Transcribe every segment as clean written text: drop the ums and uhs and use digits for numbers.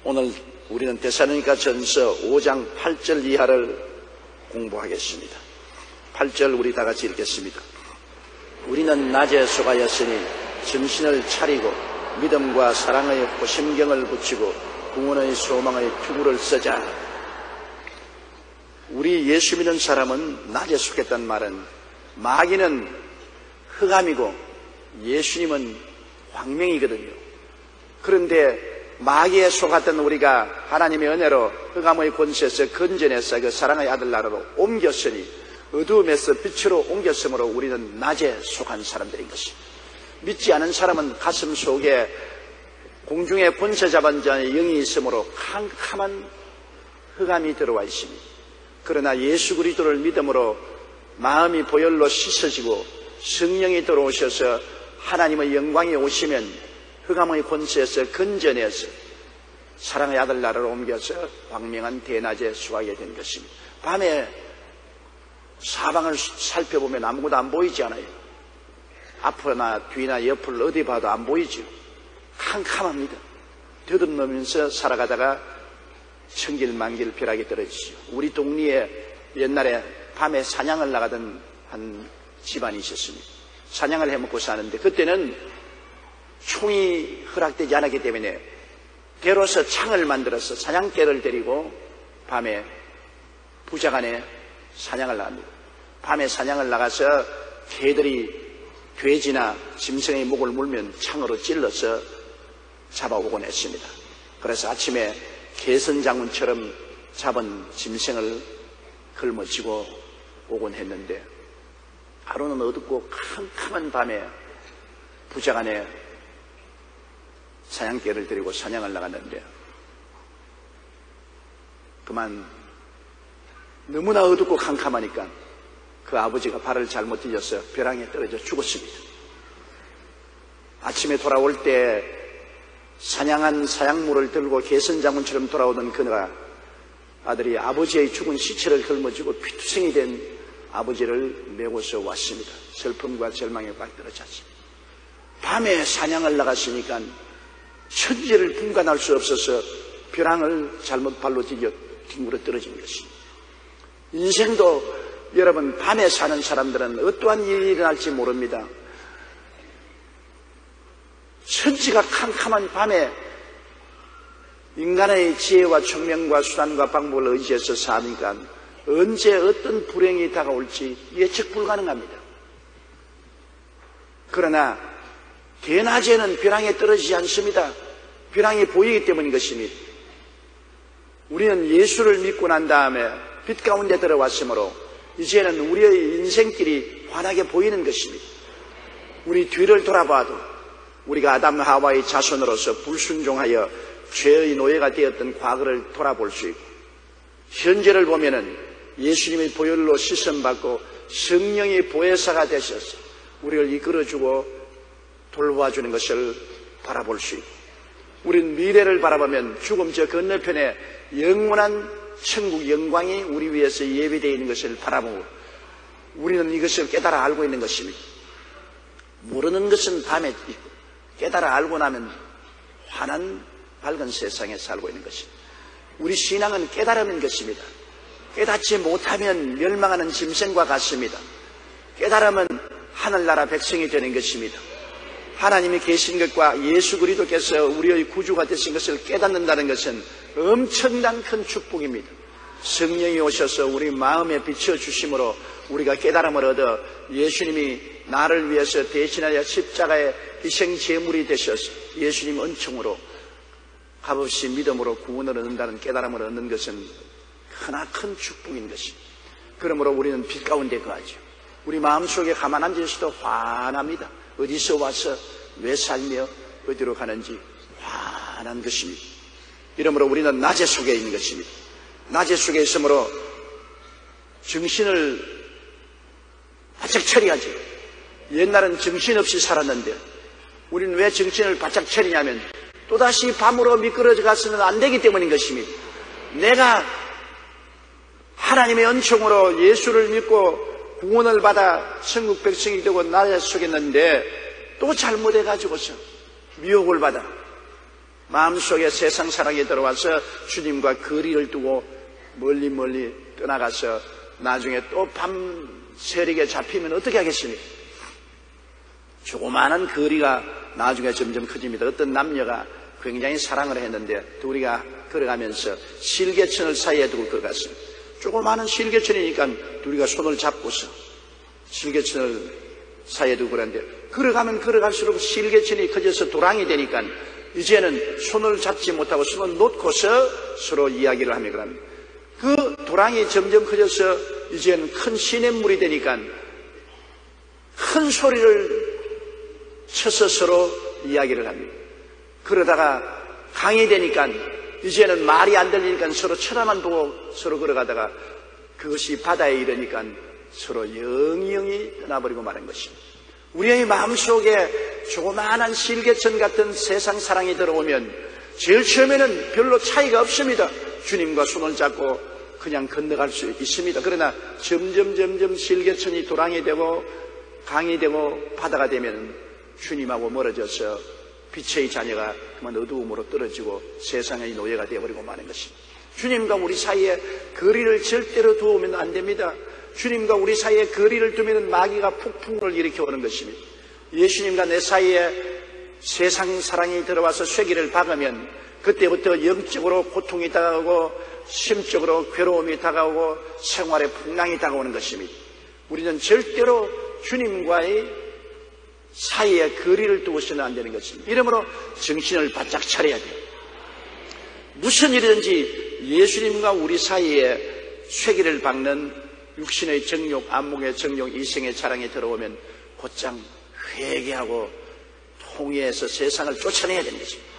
오늘 우리는 데살로니가 전서 5장 8절 이하를 공부하겠습니다. 8절 우리 다 같이 읽겠습니다. 우리는 낮에 속하였으니 정신을 차리고 믿음과 사랑의 호심경을 붙이고 구원의 소망의 투구를 쓰자. 우리 예수 믿는 사람은 낮에 속했단 말은 마귀는 흑암이고 예수님은 광명이거든요. 그런데 마귀에 속았던 우리가 하나님의 은혜로 흑암의 권세에서 건져내서 그 사랑의 아들 나라로 옮겼으니 어두움에서 빛으로 옮겼으므로 우리는 낮에 속한 사람들인 것입니다. 믿지 않은 사람은 가슴 속에 공중에 권세 잡은 자의 영이 있으므로 캄캄한 흑암이 들어와 있습니다. 그러나 예수 그리스도를 믿음으로 마음이 보혈로 씻어지고 성령이 들어오셔서 하나님의 영광이 오시면 흑암의 권세에서 건져내서 사랑의 아들 나라로 옮겨서 광명한 대낮에 수하게 된 것입니다. 밤에 사방을 살펴보면 아무것도 안 보이지 않아요. 앞이나 뒤나 옆을 어디 봐도 안 보이죠. 캄캄합니다. 더듬으면서 살아가다가 천길만길 벼락이 떨어지죠. 우리 동리에 옛날에 밤에 사냥을 나가던 한 집안이 있었습니다. 사냥을 해먹고 사는데 그때는 총이 허락되지 않았기 때문에 대로서 창을 만들어서 사냥개를 데리고 밤에 부자간에 사냥을 나갑니다. 밤에 사냥을 나가서 개들이 돼지나 짐승의 목을 물면 창으로 찔러서 잡아오곤 했습니다. 그래서 아침에 개선장군처럼 잡은 짐승을 걸머쥐고 오곤 했는데 하루는 어둡고 캄캄한 밤에 부자간에 사냥개를 데리고 사냥을 나갔는데 그만 너무나 어둡고 캄캄하니까 그 아버지가 발을 잘못 디뎌서 벼랑에 떨어져 죽었습니다. 아침에 돌아올 때 사냥한 사냥물을 들고 개선장군처럼 돌아오던 그가 아들이 아버지의 죽은 시체를 걸머쥐고 피투성이 된 아버지를 메고서 왔습니다. 슬픔과 절망에 빠뜨려졌습니다. 밤에 사냥을 나갔으니까 천지를 분간할 수 없어서 벼랑을 잘못 발로 뒹굴어 떨어진 것입니다. 인생도 여러분 밤에 사는 사람들은 어떠한 일이 일어날지 모릅니다. 천지가 캄캄한 밤에 인간의 지혜와 총명과 수단과 방법을 의지해서 사니까 언제 어떤 불행이 다가올지 예측 불가능합니다. 그러나 대낮에는 벼랑에 떨어지지 않습니다. 벼랑이 보이기 때문인 것입니다. 우리는 예수를 믿고 난 다음에 빛 가운데 들어왔으므로 이제는 우리의 인생길이 환하게 보이는 것입니다. 우리 뒤를 돌아봐도 우리가 아담 하와의 자손으로서 불순종하여 죄의 노예가 되었던 과거를 돌아볼 수 있고 현재를 보면은 예수님의 보혈로 씻음받고 성령이 보혜사가 되셔서 우리를 이끌어주고 돌봐주는 것을 바라볼 수 있고 우리는 미래를 바라보면 죽음 저 건너편에 영원한 천국 영광이 우리 위해서 예비되어 있는 것을 바라보고 우리는 이것을 깨달아 알고 있는 것입니다. 모르는 것은 밤에 있고 깨달아 알고 나면 환한 밝은 세상에 살고 있는 것입니다. 우리 신앙은 깨달음인 것입니다. 깨닫지 못하면 멸망하는 짐승과 같습니다. 깨달음은 하늘나라 백성이 되는 것입니다. 하나님이 계신 것과 예수 그리스도께서 우리의 구주가 되신 것을 깨닫는다는 것은 엄청난 큰 축복입니다. 성령이 오셔서 우리 마음에 비춰주심으로 우리가 깨달음을 얻어 예수님이 나를 위해서 대신하여 십자가의 희생 제물이 되셔서 예수님 은총으로 값없이 믿음으로 구원을 얻는다는 깨달음을 얻는 것은 크나큰 축복인 것입니다. 그러므로 우리는 빛 가운데 거하죠. 우리 마음속에 가만 앉아 있어도 환합니다. 어디서 와서 왜 살며 어디로 가는지 환한 것입니다. 이러므로 우리는 낮에 속에 있는 것입니다. 낮에 속에 있으므로 정신을 바짝 차려야지. 옛날은 정신없이 살았는데 우리는 왜 정신을 바짝 차리냐면 또다시 밤으로 미끄러져 가서는 안 되기 때문인 것입니다. 내가 하나님의 은총으로 예수를 믿고 구원을 받아 천국 백성이 되고 낮에 속였는데 또 잘못해가지고서 미혹을 받아 마음속에 세상 사랑이 들어와서 주님과 거리를 두고 멀리 멀리 떠나가서 나중에 또 밤 세력에 잡히면 어떻게 하겠습니까? 조그마한 거리가 나중에 점점 커집니다. 어떤 남녀가 굉장히 사랑을 했는데 둘이가 걸어가면서 실개천을 사이에 두고 걸어갔습니다. 조그마한 실개천이니까 둘이가 손을 잡고서 실개천을 사이에 두고 걸었는데 걸어가면 걸어갈수록 실개천이 커져서 도랑이 되니까 이제는 손을 잡지 못하고 손을 놓고서 서로 이야기를 하며 그럽니다. 그 도랑이 점점 커져서 이제는 큰 시냇물이 되니까 큰 소리를 쳐서 서로 이야기를 합니다. 그러다가 강이 되니까 이제는 말이 안 들리니까 서로 쳐다만 보고 서로 걸어가다가 그것이 바다에 이르니까 서로 영영이 떠나버리고 마는 것입니다. 우리의 마음속에 조그마한 실개천 같은 세상 사랑이 들어오면 제일 처음에는 별로 차이가 없습니다. 주님과 손을 잡고 그냥 건너갈 수 있습니다. 그러나 점점 실개천이 도랑이 되고 강이 되고 바다가 되면 주님하고 멀어져서 빛의 자녀가 그만 어두움으로 떨어지고 세상의 노예가 되어버리고 마는 것입니다. 주님과 우리 사이에 거리를 절대로 두면 안 됩니다. 주님과 우리 사이에 거리를 두면 마귀가 폭풍을 일으켜오는 것입니다. 예수님과 내 사이에 세상 사랑이 들어와서 쇠기를 박으면 그때부터 영적으로 고통이 다가오고 심적으로 괴로움이 다가오고 생활의 풍랑이 다가오는 것입니다. 우리는 절대로 주님과의 사이에 거리를 두고서는 안 되는 것입니다. 이러므로 정신을 바짝 차려야 돼요. 무슨 일이든지 예수님과 우리 사이에 쇠기를 박는 육신의 정욕, 안목의 정욕, 이생의 자랑이 들어오면 곧장 회개하고 통회해서 세상을 쫓아내야 되는 것입니다.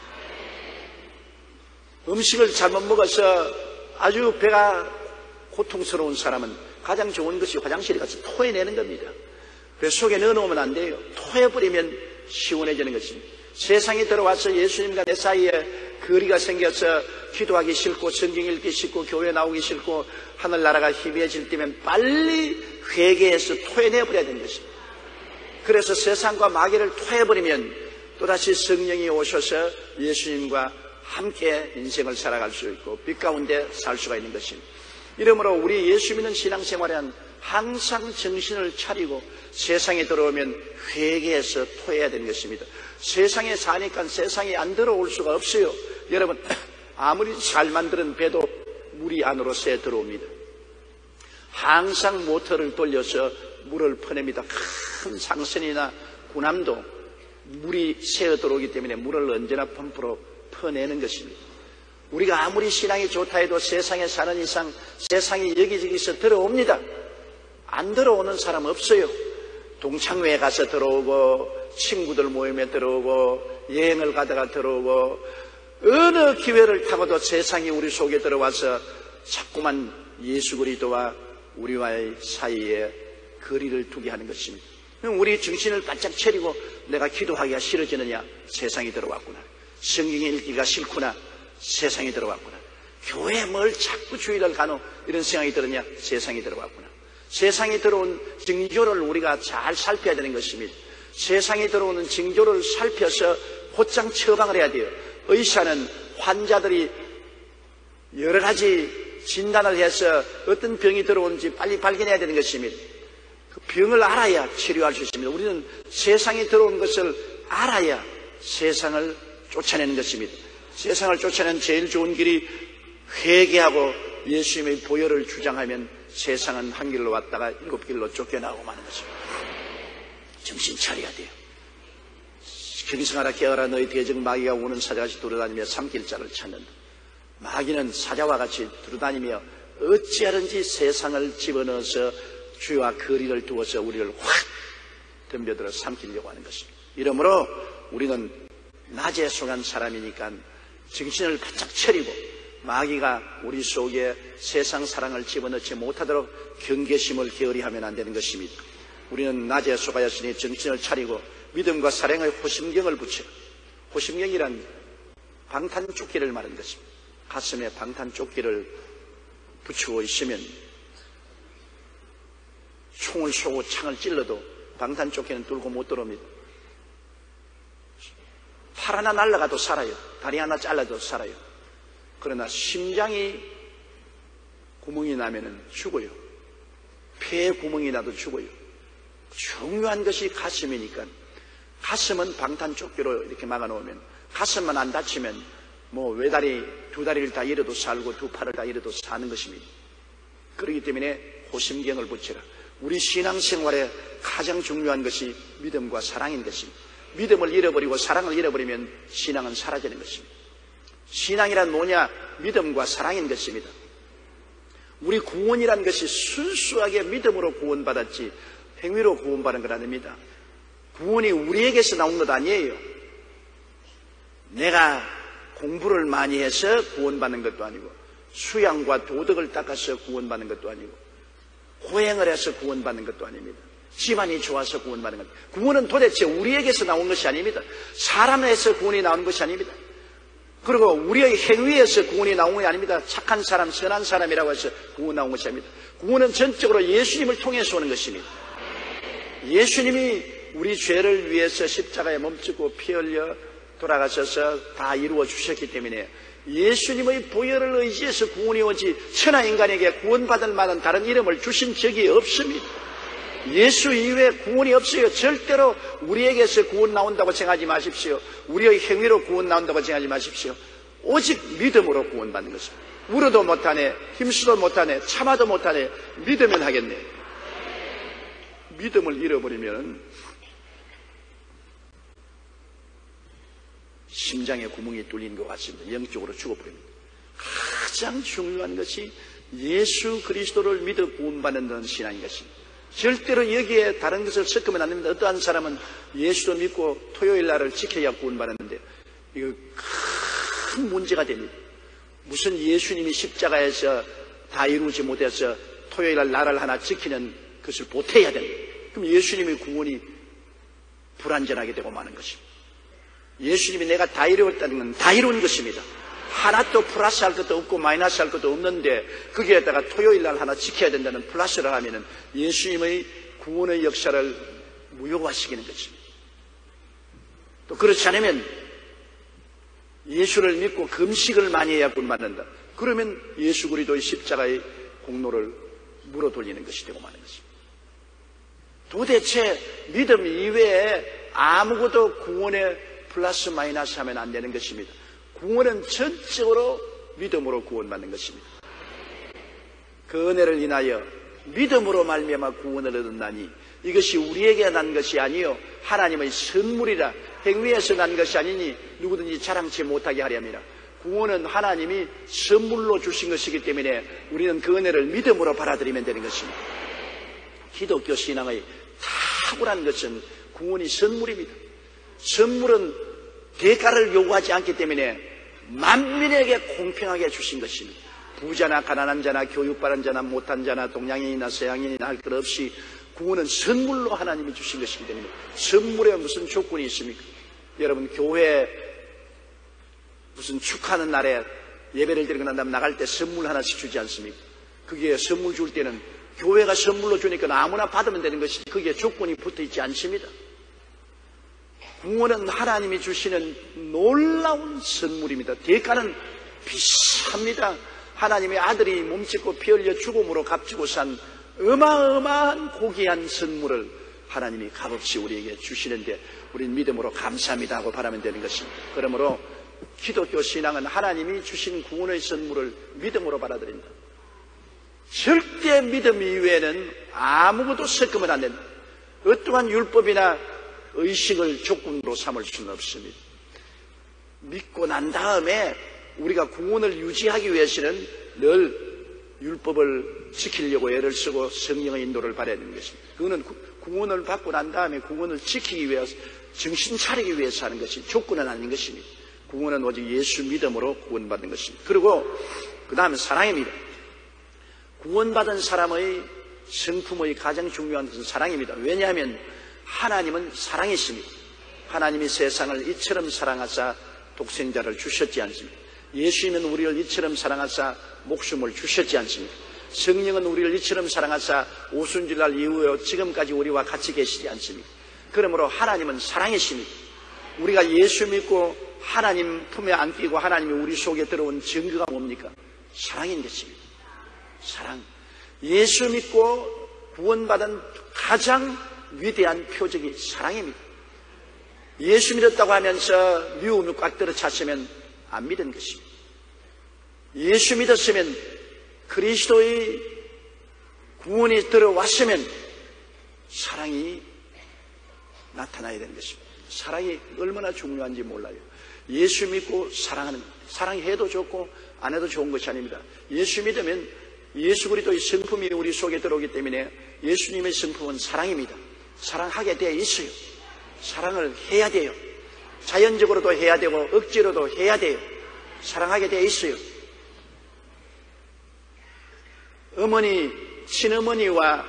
음식을 잘못 먹어서 아주 배가 고통스러운 사람은 가장 좋은 것이 화장실에 가서 토해내는 겁니다. 뱃속에 넣어놓으면 안 돼요. 토해버리면 시원해지는 것입니다. 세상에 들어와서 예수님과 내 사이에 거리가 생겨서 기도하기 싫고 성경 읽기 싫고 교회 나오기 싫고 하늘나라가 희미해질 때면 빨리 회개해서 토해내버려야 되는 것입니다. 그래서 세상과 마귀를 토해버리면 또다시 성령이 오셔서 예수님과 함께 인생을 살아갈 수 있고 빛 가운데 살 수가 있는 것입니다. 이러므로 우리 예수 믿는 신앙생활에는 항상 정신을 차리고 세상에 들어오면 회개해서 토해야 되는 것입니다. 세상에 사니까 세상에 안 들어올 수가 없어요. 여러분 아무리 잘 만드는 배도 물이 안으로 새 들어옵니다. 항상 모터를 돌려서 물을 퍼냅니다. 큰 상선이나 군함도 물이 새어 들어오기 때문에 물을 언제나 펌프로 퍼내는 것입니다. 우리가 아무리 신앙이 좋다 해도 세상에 사는 이상 세상이 여기저기서 들어옵니다. 안 들어오는 사람 없어요. 동창회에 가서 들어오고 친구들 모임에 들어오고 여행을 가다가 들어오고 어느 기회를 타고도 세상이 우리 속에 들어와서 자꾸만 예수 그리스도와 우리와의 사이에 거리를 두게 하는 것입니다. 우리 정신을 바짝 차리고 내가 기도하기가 싫어지느냐? 세상이 들어왔구나. 성경 읽기가 싫구나. 세상이 들어왔구나. 교회에 뭘 자꾸 주일을 가노? 이런 생각이 들었냐? 세상이 들어왔구나. 세상에 들어온 징조를 우리가 잘 살펴야 되는 것입니다. 세상에 들어오는 징조를 살펴서 곧장 처방을 해야 돼요. 의사는 환자들이 여러 가지 진단을 해서 어떤 병이 들어오는지 빨리 발견해야 되는 것입니다. 그 병을 알아야 치료할 수 있습니다. 우리는 세상에 들어온 것을 알아야 세상을 쫓아내는 것입니다. 세상을 쫓아내는 제일 좋은 길이 회개하고 예수님의 보혈을 주장하면 세상은 한 길로 왔다가 7길로 쫓겨나고 마는 것입니다. 정신 차려야 돼요. 경성하라 깨어라 너희 대적 마귀가 우는 사자같이 돌아다니며 삼킬 자를 찾는다. 마귀는 사자와 같이 돌아다니며 어찌하든지 세상을 집어넣어서 주와 거리를 두어서 우리를 확 덤벼들어 삼키려고 하는 것입니다. 이러므로 우리는 낮에 속한 사람이니까 정신을 바짝 차리고 마귀가 우리 속에 세상 사랑을 집어넣지 못하도록 경계심을 게으리하면 안 되는 것입니다. 우리는 낮에 속하였으니 정신을 차리고 믿음과 사랑의 호심경을 붙여. 호심경이란 방탄조끼를 말하는 것입니다. 가슴에 방탄조끼를 붙이고 있으면 총을 쏘고 창을 찔러도 방탄조끼는 뚫고 못 들어옵니다. 팔 하나 날아가도 살아요. 다리 하나 잘라도 살아요. 그러나 심장이 구멍이 나면은 죽어요. 폐에 구멍이 나도 죽어요. 중요한 것이 가슴이니까 가슴은 방탄조끼로 이렇게 막아놓으면 가슴만 안 다치면 뭐 외다리 두 다리를 다 잃어도 살고 두 팔을 다 잃어도 사는 것입니다. 그렇기 때문에 호심경을 붙여라. 우리 신앙생활에 가장 중요한 것이 믿음과 사랑인 것입니다. 믿음을 잃어버리고 사랑을 잃어버리면 신앙은 사라지는 것입니다. 신앙이란 뭐냐? 믿음과 사랑인 것입니다. 우리 구원이란 것이 순수하게 믿음으로 구원받았지 행위로 구원받은 건 아닙니다. 구원이 우리에게서 나온 것 아니에요. 내가 공부를 많이 해서 구원받는 것도 아니고 수양과 도덕을 닦아서 구원받는 것도 아니고 호행을 해서 구원받는 것도 아닙니다. 집안이 좋아서 구원받는 것. 구원은 도대체 우리에게서 나온 것이 아닙니다. 사람에서 구원이 나오는 것이 아닙니다. 그리고 우리의 행위에서 구원이 나온 것이 아닙니다. 착한 사람, 선한 사람이라고 해서 구원 나온 것이 아닙니다. 구원은 전적으로 예수님을 통해서 오는 것입니다. 예수님이 우리 죄를 위해서 십자가에 몸짓고 피 흘려 돌아가셔서 다 이루어 주셨기 때문에 예수님의 보혈을 의지해서 구원이 오지 천하 인간에게 구원받을 만한 다른 이름을 주신 적이 없습니다. 예수 이외에 구원이 없어요. 절대로 우리에게서 구원 나온다고 생각하지 마십시오. 우리의 행위로 구원 나온다고 생각하지 마십시오. 오직 믿음으로 구원받는 것입니다. 울어도 못하네, 힘쓰도 못하네, 참아도 못하네, 믿으면 하겠네. 믿음을 잃어버리면 심장에 구멍이 뚫린 것 같습니다. 영적으로 죽어버립니다. 가장 중요한 것이 예수 그리스도를 믿어 구원받는 신앙인 것입니다. 절대로 여기에 다른 것을 섞으면 안 됩니다. 어떠한 사람은 예수를 믿고 토요일 날을 지켜야 구원받았는데 이거 큰 문제가 됩니다. 무슨 예수님이 십자가에서 다 이루지 못해서 토요일 날 나를 하나 지키는 것을 보태야 됩니다. 그럼 예수님의 구원이 불완전하게 되고 마는 것입니다. 예수님이 내가 다 이루었다는 건 다 이룬 것입니다. 하나도 플러스 할 것도 없고 마이너스 할 것도 없는데 거기에다가 토요일 날 하나 지켜야 된다는 플러스를 하면은 예수님의 구원의 역사를 무효화시키는 것입니다. 또 그렇지 않으면 예수를 믿고 금식을 많이 해야 구원받는다. 그러면 예수 그리스도의 십자가의 공로를 물어 돌리는 것이 되고 마는 것입니다. 도대체 믿음 이외에 아무것도 구원에 플러스 마이너스 하면 안 되는 것입니다. 구원은 전적으로 믿음으로 구원받는 것입니다. 그 은혜를 인하여 믿음으로 말미암아 구원을 얻었나니 이것이 우리에게 난 것이 아니요 하나님의 선물이라. 행위에서 난 것이 아니니 누구든지 자랑치 못하게 하렵니다. 구원은 하나님이 선물로 주신 것이기 때문에 우리는 그 은혜를 믿음으로 받아들이면 되는 것입니다. 기독교 신앙의 탁월한 것은 구원이 선물입니다. 선물은 대가를 요구하지 않기 때문에 만민에게 공평하게 주신 것입니다. 부자나 가난한 자나 교육받은 자나 못한 자나 동양인이나 서양인이나 할 것 없이 구원은 선물로 하나님이 주신 것이기 때문에 선물에 무슨 조건이 있습니까? 여러분 교회 무슨 축하하는 날에 예배를 드리고 난 다음에 나갈 때 선물 하나씩 주지 않습니까? 그게 선물 줄 때는 교회가 선물로 주니까 아무나 받으면 되는 것이지 그게 조건이 붙어 있지 않습니다. 구원은 하나님이 주시는 놀라운 선물입니다. 대가는 비쌉니다. 하나님의 아들이 몸짓고 피 흘려 죽음으로 값지고 산 어마어마한 고귀한 선물을 하나님이 값없이 우리에게 주시는데 우리는 믿음으로 감사합니다 하고 바라면 되는 것입니다. 그러므로 기독교 신앙은 하나님이 주신 구원의 선물을 믿음으로 받아들인다. 절대 믿음 이외에는 아무것도 섞으면 안 된다. 어떠한 율법이나 의식을 조건으로 삼을 수는 없습니다. 믿고 난 다음에 우리가 구원을 유지하기 위해서는 늘 율법을 지키려고 애를 쓰고 성령의 인도를 받아야 되는 것입니다. 그거는 구원을 받고 난 다음에 구원을 지키기 위해서 정신 차리기 위해서 하는 것이 조건은 아닌 것입니다. 구원은 오직 예수 믿음으로 구원받는 것입니다. 그리고 그 다음에 사랑입니다. 구원받은 사람의 성품의 가장 중요한 것은 사랑입니다. 왜냐하면 하나님은 사랑이십니다. 하나님이 세상을 이처럼 사랑하사 독생자를 주셨지 않습니까? 예수님은 우리를 이처럼 사랑하사 목숨을 주셨지 않습니까? 성령은 우리를 이처럼 사랑하사 오순절날 이후에 지금까지 우리와 같이 계시지 않습니까? 그러므로 하나님은 사랑이십니다. 우리가 예수 믿고 하나님 품에 안기고 하나님이 우리 속에 들어온 증거가 뭡니까? 사랑인 것입니다. 사랑. 예수 믿고 구원받은 가장 위대한 표적이 사랑입니다. 예수 믿었다고 하면서 미움이 꽉 들어찼으면 안 믿은 것입니다. 예수 믿었으면 그리스도의 구원이 들어왔으면 사랑이 나타나야 되는 것입니다. 사랑이 얼마나 중요한지 몰라요. 예수 믿고 사랑하는, 사랑해도 좋고 안 해도 좋은 것이 아닙니다. 예수 믿으면 예수 그리스도의 성품이 우리 속에 들어오기 때문에 예수님의 성품은 사랑입니다. 사랑하게 되어 있어요. 사랑을 해야 돼요. 자연적으로도 해야 되고 억지로도 해야 돼요. 사랑하게 되어 있어요. 어머니, 친어머니와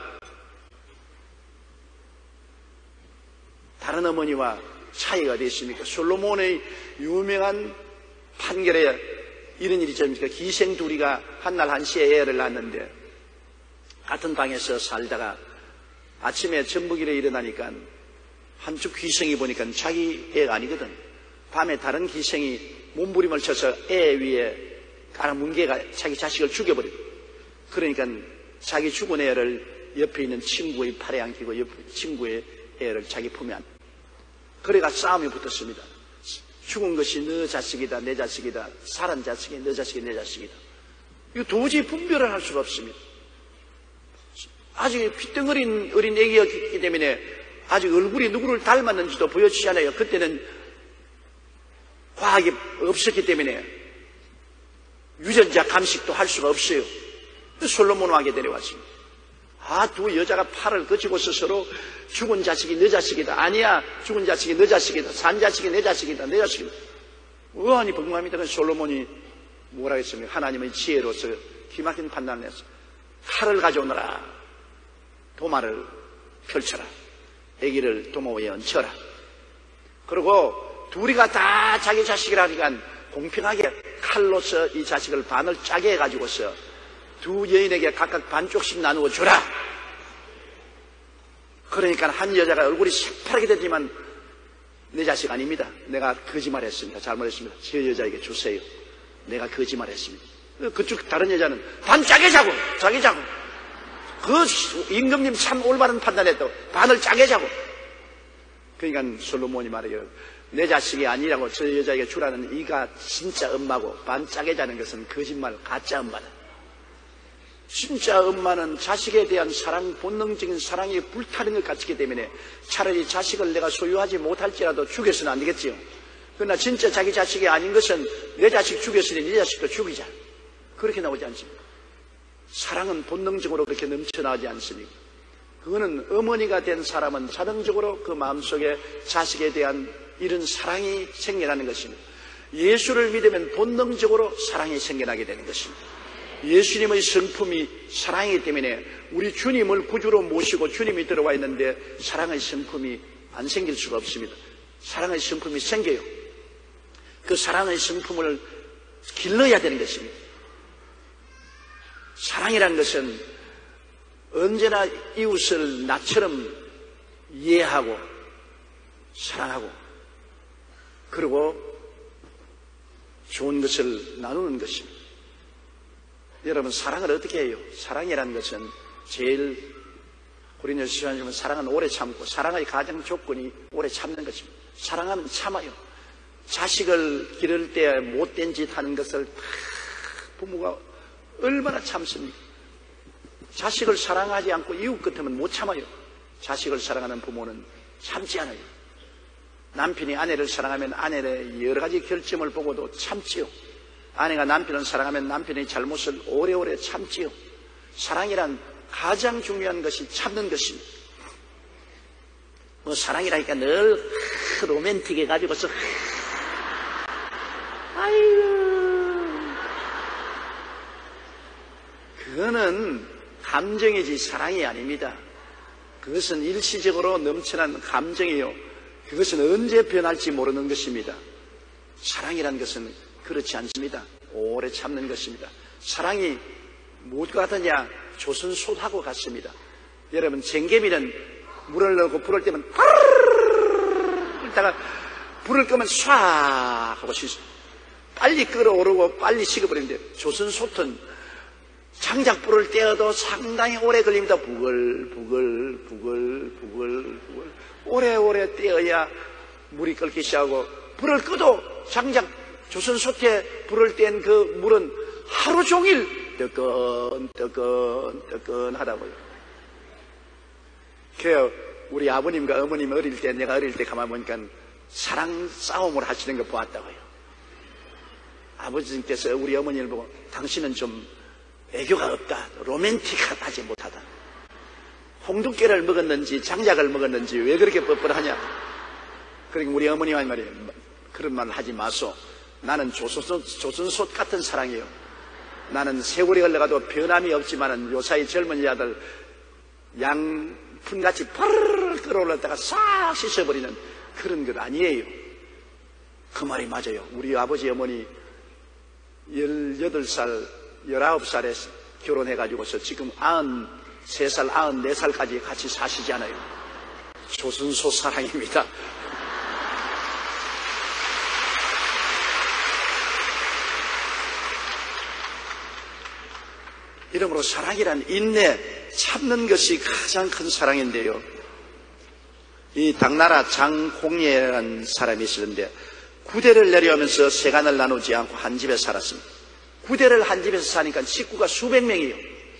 다른 어머니와 차이가 어디 있습니까? 솔로몬의 유명한 판결에 이런 일이 있습니까? 기생 둘이가 한날 한시에 애를 낳았는데 같은 방에서 살다가 아침에 전북일에 일어나니까 한쪽 기생이 보니까 자기 애가 아니거든. 밤에 다른 기생이 몸부림을 쳐서 애 위에 깔아뭉개가 자기 자식을 죽여버리고, 그러니까 자기 죽은 애를 옆에 있는 친구의 팔에 안기고 옆 친구의 애를 자기 품에 안. 그래가 싸움이 붙었습니다. 죽은 것이 너 자식이다, 내 자식이다. 살은 자식이 너 자식이 내 자식이다. 이거 도저히 분별을 할 수가 없습니다. 아직 핏덩어린 어린 애기였기 때문에 아직 얼굴이 누구를 닮았는지도 보여주잖아요. 그때는 과학이 없었기 때문에 유전자 감식도 할 수가 없어요. 솔로몬 왕에 데려왔습니다. 두 여자가 팔을 거치고서 서로 죽은 자식이 너 자식이다. 아니야, 죽은 자식이 너 자식이다. 산 자식이 내 자식이다. 내 자식이다. 의안이 분명합니다. 솔로몬이 뭐라 했습니까? 하나님의 지혜로서 기막힌 판단을 했어. 칼을 가져오너라. 도마를 펼쳐라. 아기를 도마 위에 얹혀라. 그리고 둘이가 다 자기 자식이라니까 공평하게 칼로서 이 자식을 반을 짜게 해가지고서 두 여인에게 각각 반쪽씩 나누어 주라. 그러니까 한 여자가 얼굴이 새파랗게 됐지만 내 자식 아닙니다. 내가 거짓말했습니다. 잘못했습니다. 저 여자에게 주세요. 내가 거짓말했습니다. 그쪽 다른 여자는 반 짜게 자고 자기 자고. 그 임금님 참 올바른 판단했다고 반을 짜게 자고. 그러니까 솔로몬이 말해요. 내 자식이 아니라고 저 여자에게 주라는 이가 진짜 엄마고 반 짜게 자는 것은 거짓말 가짜 엄마다. 진짜 엄마는 자식에 대한 사랑, 본능적인 사랑이 불타는 것 같기 때문에 차라리 자식을 내가 소유하지 못할지라도 죽여서는 안 되겠지요. 그러나 진짜 자기 자식이 아닌 것은 내 자식 죽였으니 네 자식도 죽이자. 그렇게 나오지 않습니까? 사랑은 본능적으로 그렇게 넘쳐나오지 않습니까? 그거는 어머니가 된 사람은 자동적으로 그 마음속에 자식에 대한 이런 사랑이 생겨나는 것입니다. 예수를 믿으면 본능적으로 사랑이 생겨나게 되는 것입니다. 예수님의 성품이 사랑이기 때문에 우리 주님을 구주로 모시고 주님이 들어와 있는데 사랑의 성품이 안 생길 수가 없습니다. 사랑의 성품이 생겨요. 그 사랑의 성품을 길러야 되는 것입니다. 사랑이라는 것은 언제나 이웃을 나처럼 이해하고 사랑하고 그리고 좋은 것을 나누는 것입니다. 여러분, 사랑을 어떻게 해요? 사랑이라는 것은 제일 고린도서 12장에 보면 사랑은 오래 참고 사랑의 가장 조건이 오래 참는 것입니다. 사랑하면 참아요. 자식을 기를 때 못된 짓 하는 것을 부모가 얼마나 참습니까? 자식을 사랑하지 않고 이웃 같으면 못 참아요. 자식을 사랑하는 부모는 참지 않아요. 남편이 아내를 사랑하면 아내의 여러 가지 결점을 보고도 참지요. 아내가 남편을 사랑하면 남편의 잘못을 오래오래 참지요. 사랑이란 가장 중요한 것이 참는 것입니다. 사랑이라니까 늘 로맨틱해 가지고서 아이고 그거는 감정이지 사랑이 아닙니다. 그것은 일시적으로 넘쳐난 감정이요. 그것은 언제 변할지 모르는 것입니다. 사랑이란 것은 그렇지 않습니다. 오래 참는 것입니다. 사랑이 무엇과 같으냐? 조선소하고 같습니다. 여러분, 쟁개미는 물을 넣고 불을 때면 이따가 불을 끄면 쏴 하고 빨리 끓어오르고 빨리 식어버리는데 조선솥은 장작불을 떼어도 상당히 오래 걸립니다. 부글 오래오래 떼어야 물이 끓기 시작하고, 불을 꺼도 조선솥에 불을 뗀 그 물은 하루 종일 뜨끈하다고요. 그래요. 우리 아버님과 어머님 어릴 때, 내가 어릴 때 가만 보니까 사랑 싸움을 하시는 거 보았다고요. 아버지께서 우리 어머니를 보고 당신은 좀 애교가 없다, 로맨틱하지 못하다, 홍두깨를 먹었는지 장작을 먹었는지 왜 그렇게 뻔뻔하냐. 그러니까 우리 어머니가 말이에요, 그런 말을 하지 마소. 나는 조선솥 같은 사랑이에요. 나는 세월이 흘러가도 변함이 없지만은 요사이 젊은 여자들 양푼같이 파르르 끓어올랐다가 싹 씻어버리는 그런 것 아니에요. 그 말이 맞아요. 우리 아버지 어머니 18살 19살에 결혼해가지고서 지금 93살 94살까지 같이 사시지 않아요. 조선소 사랑입니다. 이러므로 사랑이란 인내, 참는 것이 가장 큰 사랑인데요. 이 당나라 장공예라는 사람이 있었는데 구대를 내려오면서 세간을 나누지 않고 한 집에 살았습니다. 구대를 한 집에서 사니까 식구가 수백 명이에요.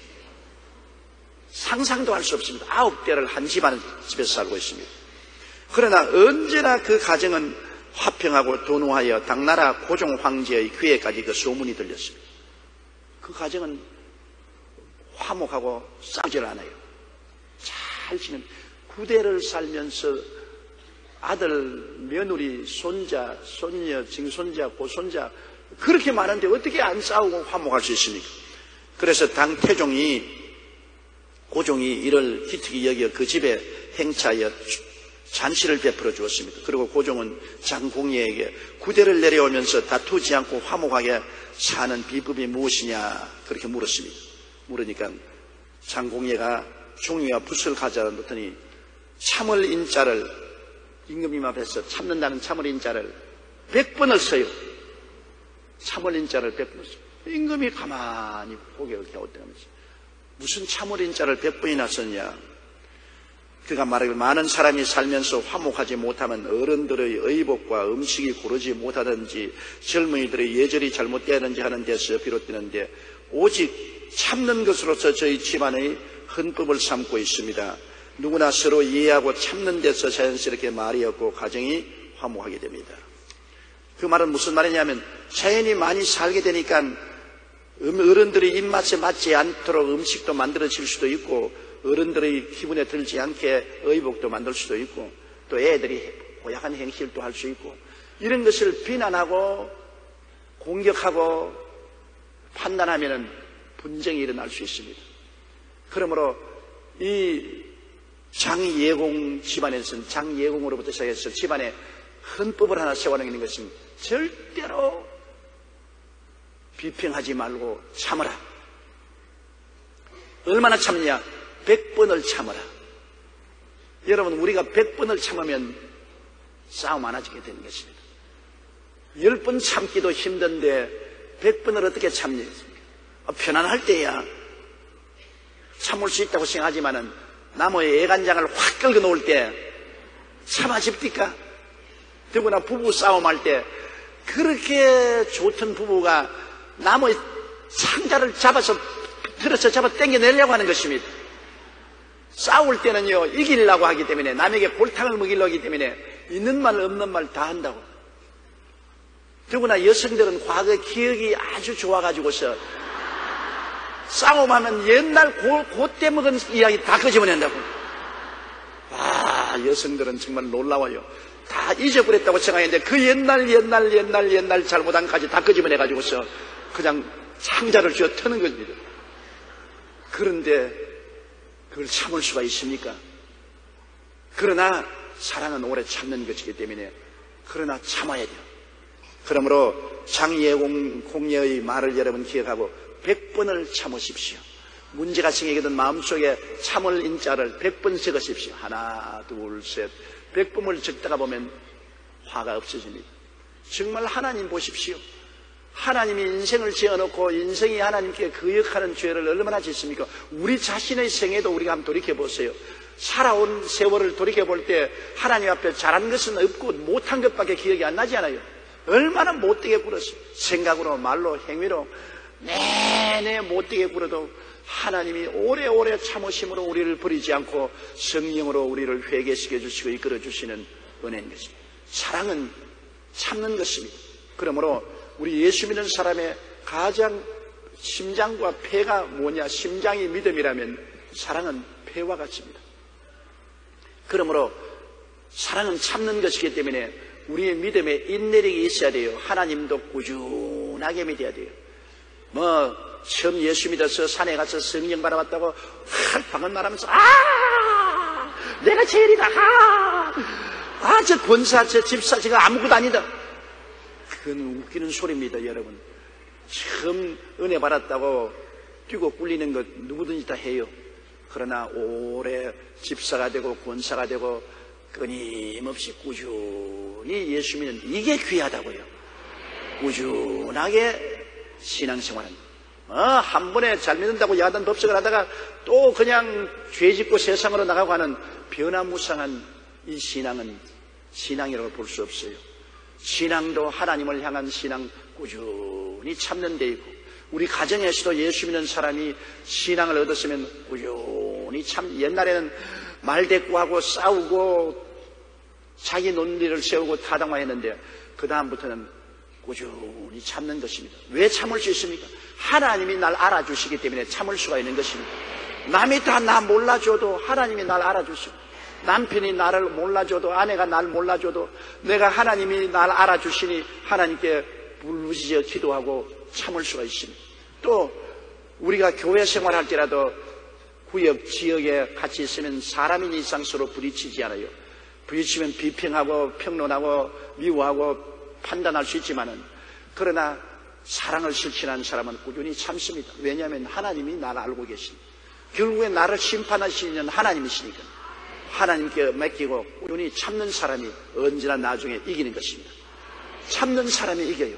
상상도 할 수 없습니다. 9대를 한 집에서 살고 있습니다. 그러나 언제나 그 가정은 화평하고 돈우하여 당나라 고종 황제의 귀에까지 그 소문이 들렸습니다. 그 가정은 화목하고 싸우질 않아요. 잘 지는, 구대를 살면서 아들, 며느리, 손자, 손녀, 증손자, 고손자 그렇게 많은데 어떻게 안 싸우고 화목할 수 있습니까? 그래서 당 태종이, 고종이 이를 기특히 여겨 그 집에 행차하여 잔치를 베풀어 주었습니다. 그리고 고종은 장공예에게 구대를 내려오면서 다투지 않고 화목하게 사는 비법이 무엇이냐 그렇게 물었습니다. 물으니까 장공예가 종이와 붓을 가져다 놓더니 참을 인자를, 임금님 앞에서 참는다는 참을 인자를 100번을 써요. 참을 인자를 100번을 써요. 임금이 가만히 고개를 갸웃대면서 무슨 참을 인자를 100번이나 썼냐. 그가 말하길 많은 사람이 살면서 화목하지 못하면 어른들의 의복과 음식이 고르지 못하든지 젊은이들의 예절이 잘못되든지 하는 데서 비롯되는데 오직 참는 것으로서 저희 집안의 헌법을 삼고 있습니다. 누구나 서로 이해하고 참는 데서 자연스럽게 말이 없고 가정이 화목하게 됩니다. 그 말은 무슨 말이냐면 자연이 많이 살게 되니까 어른들의 입맛에 맞지 않도록 음식도 만들어질 수도 있고 어른들의 기분에 들지 않게 의복도 만들 수도 있고 또 애들이 고약한 행실도 할 수 있고 이런 것을 비난하고 공격하고 판단하면 분쟁이 일어날 수 있습니다. 그러므로 이 장예공 집안에서는 장예공으로부터 시작해서 집안에 헌법을 하나 세워놓는 것은 절대로 비평하지 말고 참으라. 얼마나 참느냐? 100번을 참으라. 여러분, 우리가 100번을 참으면 싸움 안 하게 되는 것입니다. 10번 참기도 힘든데 100번을 어떻게 참니? 편안할 때야 참을 수 있다고 생각하지만은 나무에 애간장을 확 긁어 놓을 때 참아집니까? 더구나 부부 싸움할 때 그렇게 좋던 부부가 나무의 상자를 들어서 잡아 당겨내려고 하는 것입니다. 싸울 때는요, 이기려고 하기 때문에, 남에게 골탕을 먹이려고 하기 때문에 있는 말 없는 말 다 한다고. 더구나 여성들은 과거 기억이 아주 좋아가지고서 싸움하면 옛날 그때 먹은 이야기 다 끄집어낸다고. 여성들은 정말 놀라워요. 다 잊어버렸다고 생각했는데 그 옛날 잘못한 까지 다 끄집어내가지고서 그냥 상자를 쥐어 터는 겁니다. 그런데 그걸 참을 수가 있습니까? 그러나 사랑은 오래 참는 것이기 때문에 그러나 참아야 돼요. 그러므로 장예공예의 말을 여러분 기억하고 100번을 참으십시오. 문제가 생기거든 마음속에 참을 인자를 100번 적으십시오. 하나, 둘, 셋. 100번을 적다가 보면 화가 없어집니다. 정말 하나님 보십시오. 하나님이 인생을 지어놓고 인생이 하나님께 거역하는 죄를 얼마나 짓습니까? 우리 자신의 생애도 우리가 한번 돌이켜보세요. 살아온 세월을 돌이켜볼 때 하나님 앞에 잘한 것은 없고 못한 것밖에 기억이 안 나지 않아요? 얼마나 못되게 굴었어요. 생각으로 말로 행위로 내내 못되게 굴어도 하나님이 오래오래 참으심으로 우리를 버리지 않고 성령으로 우리를 회개시켜 주시고 이끌어 주시는 은혜인 것입니다. 사랑은 참는 것입니다. 그러므로 우리 예수 믿는 사람의 가장 심장과 폐가 뭐냐? 심장이 믿음이라면 사랑은 폐와 같습니다. 그러므로 사랑은 참는 것이기 때문에 우리의 믿음에 인내력이 있어야 돼요. 하나님도 꾸준하게 믿어야 돼요. 처음 예수 믿어서 산에 가서 성령 받아봤다고 방언 말하면서 내가 제일이다. 저 권사, 저 집사, 제가 아무것도 아니다. 그건 웃기는 소리입니다, 여러분. 처음 은혜 받았다고 뛰고 꿀리는 것 누구든지 다 해요. 그러나 오래 집사가 되고 권사가 되고 끊임없이 꾸준히 예수 믿는 이게 귀하다고요. 꾸준하게 신앙생활은 한 번에 잘 믿는다고 야단 법석을 하다가 또 그냥 죄 짓고 세상으로 나가고 하는 변화무쌍한 이 신앙은 신앙이라고 볼 수 없어요. 신앙도 하나님을 향한 신앙 꾸준히 참는 데 있고, 우리 가정에서도 예수 믿는 사람이 신앙을 얻었으면 꾸준히 옛날에는 말대꾸하고 싸우고 자기 논리를 세우고 타당화했는데 그 다음부터는 꾸준히 참는 것입니다. 왜 참을 수 있습니까? 하나님이 날 알아주시기 때문에 참을 수가 있는 것입니다. 남이 다 나 몰라줘도 하나님이 날 알아주시고, 남편이 나를 몰라줘도, 아내가 날 몰라줘도 내가 하나님이 날 알아주시니 하나님께 부르짖어 기도하고 참을 수가 있습니다. 또 우리가 교회 생활할 때라도 구역, 지역에 같이 있으면 사람인 이상 서로 부딪히지 않아요. 부딪히면 비평하고 평론하고 미워하고 판단할 수 있지만은, 그러나 사랑을 실천하는 사람은 꾸준히 참습니다. 왜냐하면 하나님이 나를 알고 계십니다. 결국에 나를 심판하시는 하나님이시니까 하나님께 맡기고 꾸준히 참는 사람이 언제나 나중에 이기는 것입니다. 참는 사람이 이겨요.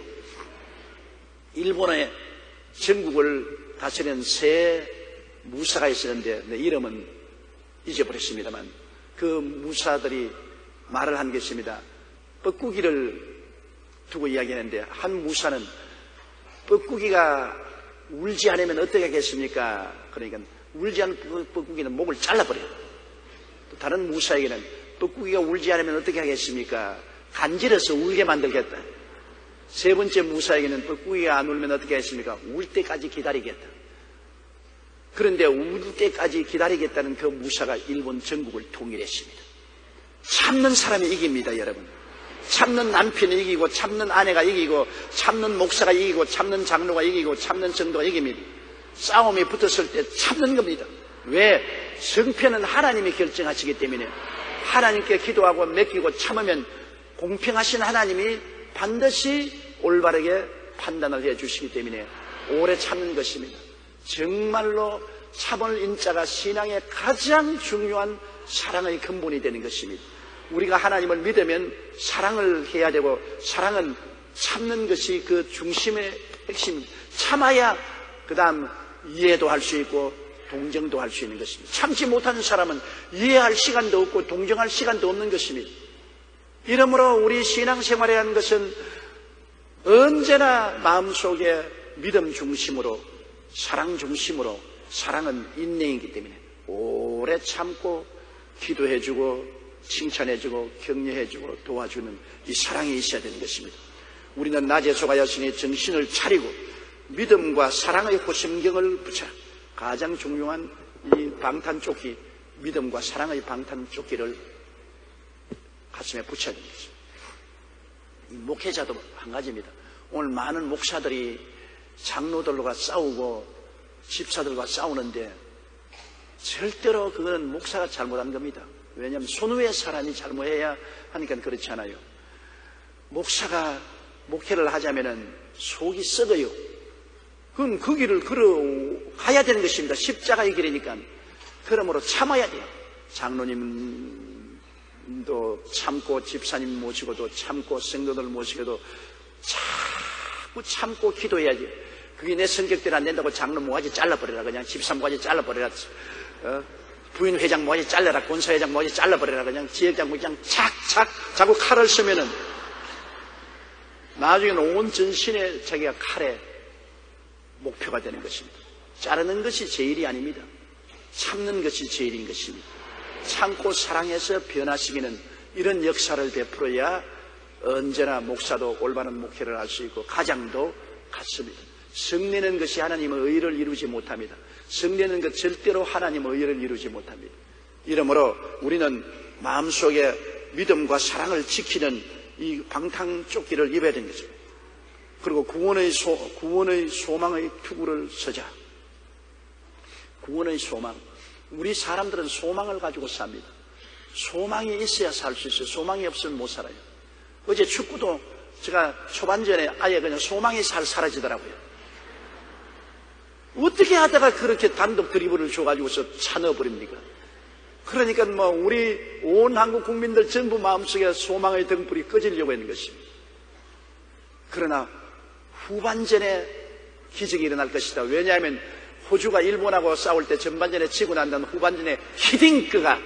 일본의 전국을 다스리는 새 무사가 있었는데 내 이름은 잊어버렸습니다만 그 무사들이 말을 한 것입니다. 뻐꾸기를 두고 이야기하는데 한 무사는 뻐꾸기가 울지 않으면 어떻게 하겠습니까? 그러니까 울지 않는 뻐꾸기는 목을 잘라버려요. 또 다른 무사에게는 뻐꾸기가 울지 않으면 어떻게 하겠습니까? 간지러서 울게 만들겠다. 세 번째 무사에게는 뻐꾸기가 안 울면 어떻게 하겠습니까? 울 때까지 기다리겠다. 그런데 울 때까지 기다리겠다는 그 무사가 일본 전국을 통일했습니다. 참는 사람이 이깁니다, 여러분. 참는 남편이 이기고, 참는 아내가 이기고, 참는 목사가 이기고, 참는 장로가 이기고, 참는 성도가 이깁니다. 싸움이 붙었을 때 참는 겁니다. 왜? 성패는 하나님이 결정하시기 때문에 하나님께 기도하고 맡기고 참으면 공평하신 하나님이 반드시 올바르게 판단을 해주시기 때문에 오래 참는 것입니다. 정말로 참을 인자가 신앙의 가장 중요한 사랑의 근본이 되는 것입니다. 우리가 하나님을 믿으면 사랑을 해야 되고, 사랑은 참는 것이 그 중심의 핵심입니다. 참아야 그 다음 이해도 할 수 있고 동정도 할 수 있는 것입니다. 참지 못하는 사람은 이해할 시간도 없고 동정할 시간도 없는 것입니다. 이러므로 우리 신앙생활에 하는 것은 언제나 마음속에 믿음 중심으로, 사랑 중심으로, 사랑은 인내이기 때문에 오래 참고 기도해주고 칭찬해주고 격려해주고 도와주는 이 사랑이 있어야 되는 것입니다. 우리는 낮에 속하였으니 정신을 차리고 믿음과 사랑의 호심경을 붙여, 가장 중요한 이 방탄조끼, 믿음과 사랑의 방탄조끼를 가슴에 붙여야 됩니다. 목회자도 한 가지입니다. 오늘 많은 목사들이 장로들과 싸우고 집사들과 싸우는데 절대로 그거는 목사가 잘못한 겁니다. 왜냐하면 손 위에 사람이 잘못해야 하니까 그렇지 않아요. 목사가 목회를 하자면은 속이 썩어요. 그건 그 길을 걸어가야 되는 것입니다. 십자가의 길이니까. 그러므로 참아야 돼요. 장로님 또 참고 집사님 모시고도 참고 성도들 모시고도 자꾸 참고 기도해야지. 그게 내 성격대로 안 된다고 장로 모가지 잘라버려라. 그냥 집사 모가지 잘라버려라. 부인 회장 모가지 잘라라. 권사 회장 모가지 잘라버려라. 그냥 지역장 모가지 그냥 착착 자꾸 칼을 쓰면은 나중에는 온 전신에 자기가 칼의 목표가 되는 것입니다. 자르는 것이 제일이 아닙니다. 참는 것이 제일인 것입니다. 참고 사랑해서 변화시키는 이런 역사를 베풀어야 언제나 목사도 올바른 목회를 할 수 있고 가장도 같습니다. 성내는 것이 하나님의 의를 이루지 못합니다. 성내는 것 절대로 하나님의 의를 이루지 못합니다. 이러므로 우리는 마음속에 믿음과 사랑을 지키는 이 방탕조끼를 입어야 되는 거죠. 그리고 구원의 소망의 투구를 서자. 구원의 소망. 우리 사람들은 소망을 가지고 삽니다. 소망이 있어야 살 수 있어요. 소망이 없으면 못 살아요. 어제 축구도 제가 초반전에 아예 그냥 소망이 사라지더라고요. 어떻게 하다가 그렇게 단독 드리블을 줘가지고서 차 넣어버립니까? 그러니까 우리 온 한국 국민들 전부 마음속에 소망의 등불이 꺼지려고 하는 것입니다. 그러나 후반전에 기적이 일어날 것이다. 왜냐하면 호주가 일본하고 싸울 때 전반전에 지고 난 다음 후반전에 히딩크가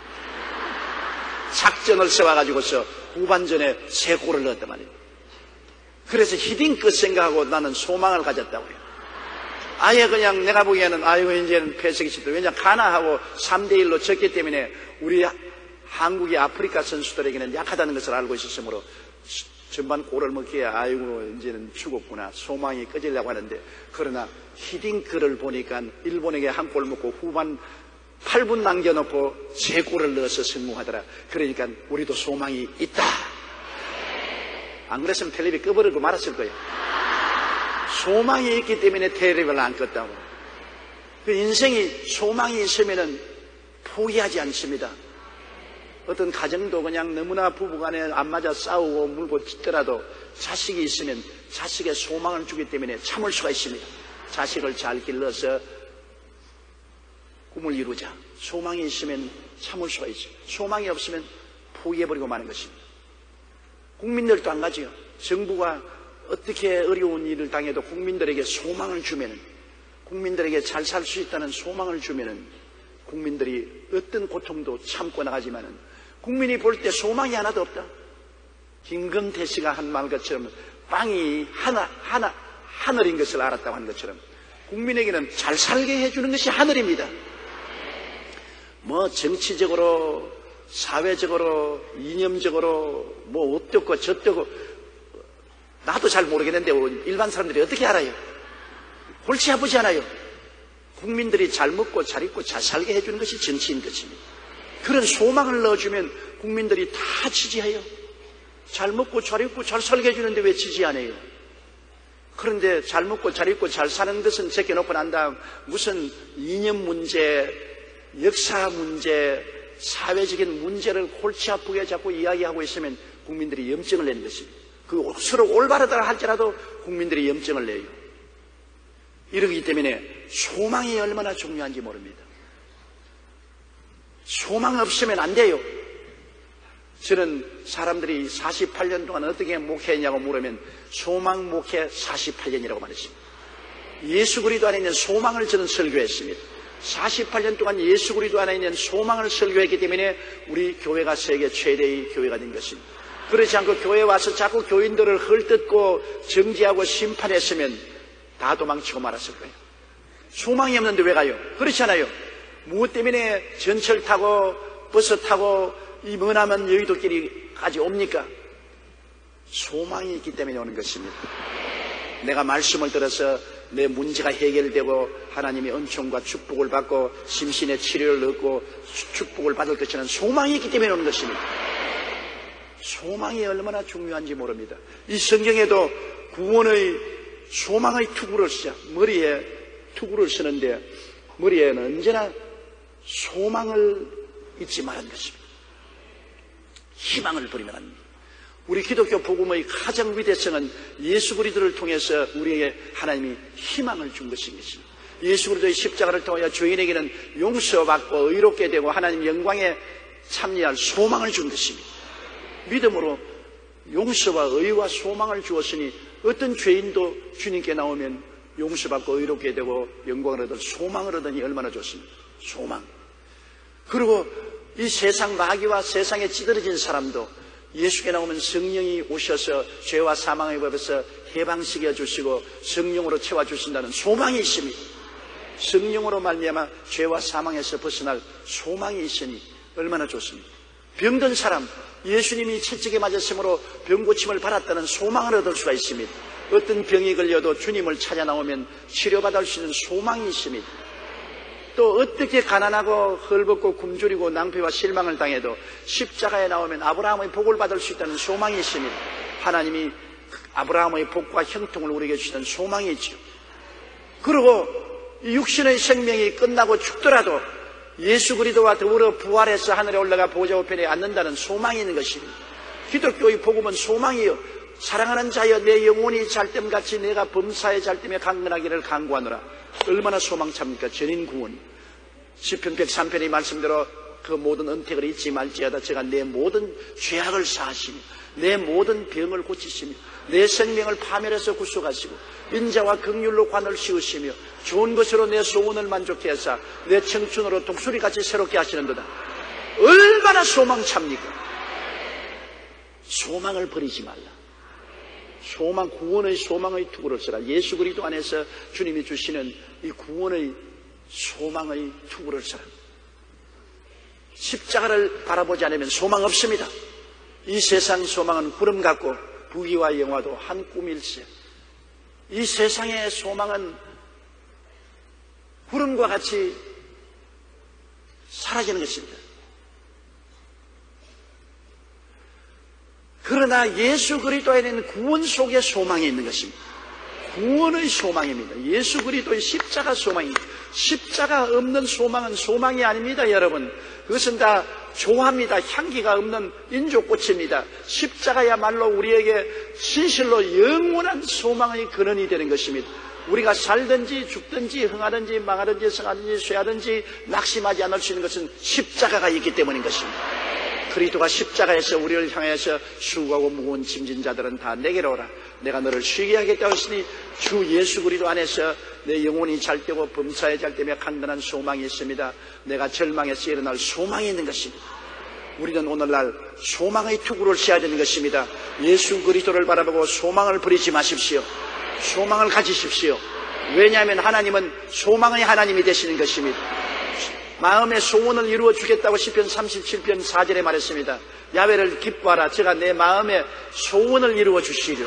작전을 세워가지고서 후반전에 3골을 넣었단 말이에요. 그래서 히딩크 생각하고 나는 소망을 가졌다고요. 아예 그냥 내가 보기에는 아이고 이제는 패색이 싶다. 왜냐하면 가나하고 3대1로 졌기 때문에 우리 한국의 아프리카 선수들에게는 약하다는 것을 알고 있었으므로 전반 골을 먹기에 아이고 이제는 죽었구나 소망이 꺼지려고 하는데, 그러나 히딩크를 보니까 일본에게 한 골 먹고 후반 8분 남겨놓고 3골을 넣어서 성공하더라. 그러니까 우리도 소망이 있다. 안 그랬으면 텔레비 꺼버리고 말았을 거예요. 소망이 있기 때문에 텔레비를 안 껐다고. 그 인생이 소망이 있으면은 포기하지 않습니다. 어떤 가정도 그냥 너무나 부부간에 안 맞아 싸우고 물고 찢더라도 자식이 있으면 자식의 소망을 주기 때문에 참을 수가 있습니다. 자식을 잘 길러서 꿈을 이루자. 소망이 있으면 참을 수가 있어요. 소망이 없으면 포기해버리고 마는 것입니다. 국민들도 안 가지요. 정부가 어떻게 어려운 일을 당해도 국민들에게 소망을 주면은, 국민들에게 잘 살 수 있다는 소망을 주면은 국민들이 어떤 고통도 참고 나가지만은 국민이 볼 때 소망이 하나도 없다. 김금태 씨가 한 말 것처럼 빵이 하늘인 것을 알았다고 하는 것처럼 국민에게는 잘 살게 해주는 것이 하늘입니다. 정치적으로, 사회적으로, 이념적으로 어떻고 저떻고 나도 잘 모르겠는데 일반 사람들이 어떻게 알아요? 골치 아프지 않아요? 국민들이 잘 먹고 잘 입고 잘 살게 해주는 것이 정치인 것입니다. 그런 소망을 넣어주면 국민들이 다 지지해요. 잘 먹고 잘 입고 잘 살게 해주는데 왜 지지 안 해요? 그런데 잘 먹고 잘 입고 잘 사는 것은 제껴놓고 난 다음 무슨 이념 문제, 역사 문제, 사회적인 문제를 골치 아프게 자꾸 이야기하고 있으면 국민들이 염증을 내는 것입니다. 그 서로 올바르다 할지라도 국민들이 염증을 내요. 이러기 때문에 소망이 얼마나 중요한지 모릅니다. 소망 없으면 안 돼요. 저는 사람들이 48년 동안 어떻게 목회했냐고 물으면 소망 목회 48년이라고 말했습니다. 예수 그리스도 안에 있는 소망을 저는 설교했습니다. 48년 동안 예수 그리스도 안에 있는 소망을 설교했기 때문에 우리 교회가 세계 최대의 교회가 된 것입니다. 그렇지 않고 교회에 와서 자꾸 교인들을 헐뜯고 정지하고 심판했으면 다 도망치고 말았을 거예요. 소망이 없는데 왜 가요? 그렇지 않아요. 무엇 때문에 전철 타고 버스 타고 이 머나먼 여의도길까지 옵니까? 소망이 있기 때문에 오는 것입니다. 내가 말씀을 들어서 내 문제가 해결되고 하나님의 은총과 축복을 받고 심신의 치료를 얻고 축복을 받을 것이라는 소망이 있기 때문에 오는 것입니다. 소망이 얼마나 중요한지 모릅니다. 이 성경에도 구원의 소망의 투구를 쓰자. 머리에 투구를 쓰는데 머리에는 언제나 소망을 잊지 말라는 것입니다. 희망을 버리면 안 됩니다. 우리 기독교 복음의 가장 위대성은 예수 그리스도를 통해서 우리에게 하나님이 희망을 준 것인 것입니다. 예수 그리스도의 십자가를 통하여 죄인에게는 용서받고 의롭게 되고 하나님 영광의 참여할 소망을 준 것입니다. 믿음으로 용서와 의와 소망을 주었으니 어떤 죄인도 주님께 나오면 용서받고 의롭게 되고 영광을 얻을 소망을 얻으니 얼마나 좋습니까? 소망. 그리고 이 세상 마귀와 세상에 찌들어진 사람도 예수께 나오면 성령이 오셔서 죄와 사망의 법에서 해방시켜 주시고 성령으로 채워주신다는 소망이 있습니다. 성령으로 말미암아 죄와 사망에서 벗어날 소망이 있으니 얼마나 좋습니까? 병든 사람, 예수님이 채찍에 맞았으므로 병고침을 받았다는 소망을 얻을 수가 있습니다. 어떤 병이 걸려도 주님을 찾아 나오면 치료받을 수 있는 소망이 있습니다. 또 어떻게 가난하고 헐벗고 굶주리고 낭패와 실망을 당해도 십자가에 나오면 아브라함의 복을 받을 수 있다는 소망이 있습니다. 하나님이 아브라함의 복과 형통을 우리에게 주시는 소망이 있죠. 그리고 육신의 생명이 끝나고 죽더라도 예수 그리스도와 더불어 부활해서 하늘에 올라가 보좌 우편에 앉는다는 소망이 있는 것입니다. 기독교의 복음은 소망이요. 사랑하는 자여 내 영혼이 잘됨같이 내가 범사에 잘됨에 강건하기를 간구하노라. 얼마나 소망찹니까? 전인 구원. 시편 103편의 말씀대로 그 모든 은택을 잊지 말지어다 제가 내 모든 죄악을 사하시며 내 모든 병을 고치시며 내 생명을 파멸해서 구속하시고 인자와 긍휼로 관을 씌우시며 좋은 것으로 내 소원을 만족케 하사 내 청춘으로 독수리같이 새롭게 하시는도다. 얼마나 소망찹니까? 소망을 버리지 말라. 소망, 구원의 소망의 투구를 써라. 예수 그리스도 안에서 주님이 주시는 이 구원의 소망의 투구를 써라. 십자가를 바라보지 않으면 소망 없습니다. 이 세상 소망은 구름 같고 부귀와 영화도 한 꿈일세. 이 세상의 소망은 구름과 같이 사라지는 것입니다. 그러나 예수 그리스도에는 구원 속에 소망이 있는 것입니다. 구원의 소망입니다. 예수 그리스도의 십자가 소망입니다. 십자가 없는 소망은 소망이 아닙니다, 여러분. 그것은 다 조합니다. 향기가 없는 인조꽃입니다. 십자가야말로 우리에게 진실로 영원한 소망의 근원이 되는 것입니다. 우리가 살든지 죽든지 흥하든지 망하든지 성하든지 쇠하든지 낙심하지 않을 수 있는 것은 십자가가 있기 때문인 것입니다. 그리스도가 십자가에서 우리를 향해서 수고하고 무거운 짐진 자들은 다 내게로 오라. 내가 너를 쉬게 하겠다 하시니 주 예수 그리스도 안에서 내 영혼이 잘되고 범사에 잘되며 간단한 소망이 있습니다. 내가 절망에서 일어날 소망이 있는 것입니다. 우리는 오늘날 소망의 투구를 써야 되는 것입니다. 예수 그리스도를 바라보고 소망을 버리지 마십시오. 소망을 가지십시오. 왜냐하면 하나님은 소망의 하나님이 되시는 것입니다. 마음의 소원을 이루어 주겠다고 시편 37편 4절에 말했습니다. 야훼를 기뻐하라. 제가 내 마음의 소원을 이루어 주시리로.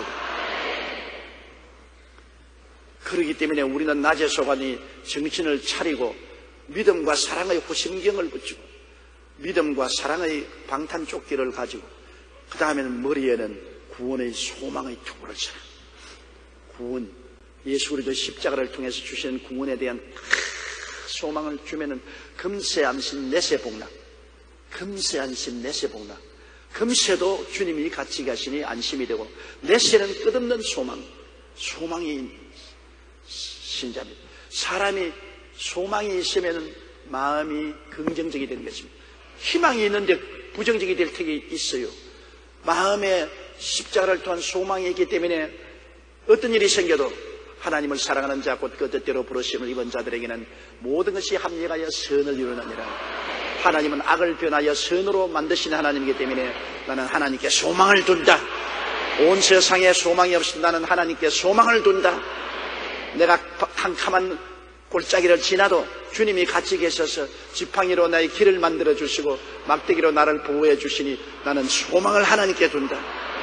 그렇기 때문에 우리는 낮에 소관이 정신을 차리고 믿음과 사랑의 호심경을 붙이고 믿음과 사랑의 방탄조끼를 가지고 그 다음에는 머리에는 구원의 소망의 투구를 쳐라. 구원, 예수 그리스도 십자가를 통해서 주시는 구원에 대한 소망을 주면은 금세 안심 내세 복락, 금세 안심 내세 복락. 금세도 주님이 같이 가시니 안심이 되고 내세는 끝없는 소망, 소망이 신자입니다. 사람이 소망이 있으면 마음이 긍정적이 되는 것입니다. 희망이 있는데 부정적이 될 때가 있어요. 마음에 십자가를 통한 소망이 있기 때문에 어떤 일이 생겨도 하나님을 사랑하는 자 곧 그 뜻대로 부르심을 입은 자들에게는 모든 것이 합력하여 선을 이루느니라. 하나님은 악을 변하여 선으로 만드시는 하나님이기 때문에 나는 하나님께 소망을 둔다. 온 세상에 소망이 없이 나는 하나님께 소망을 둔다. 내가 캄캄한 골짜기를 지나도 주님이 같이 계셔서 지팡이로 나의 길을 만들어 주시고 막대기로 나를 보호해 주시니 나는 소망을 하나님께 둔다.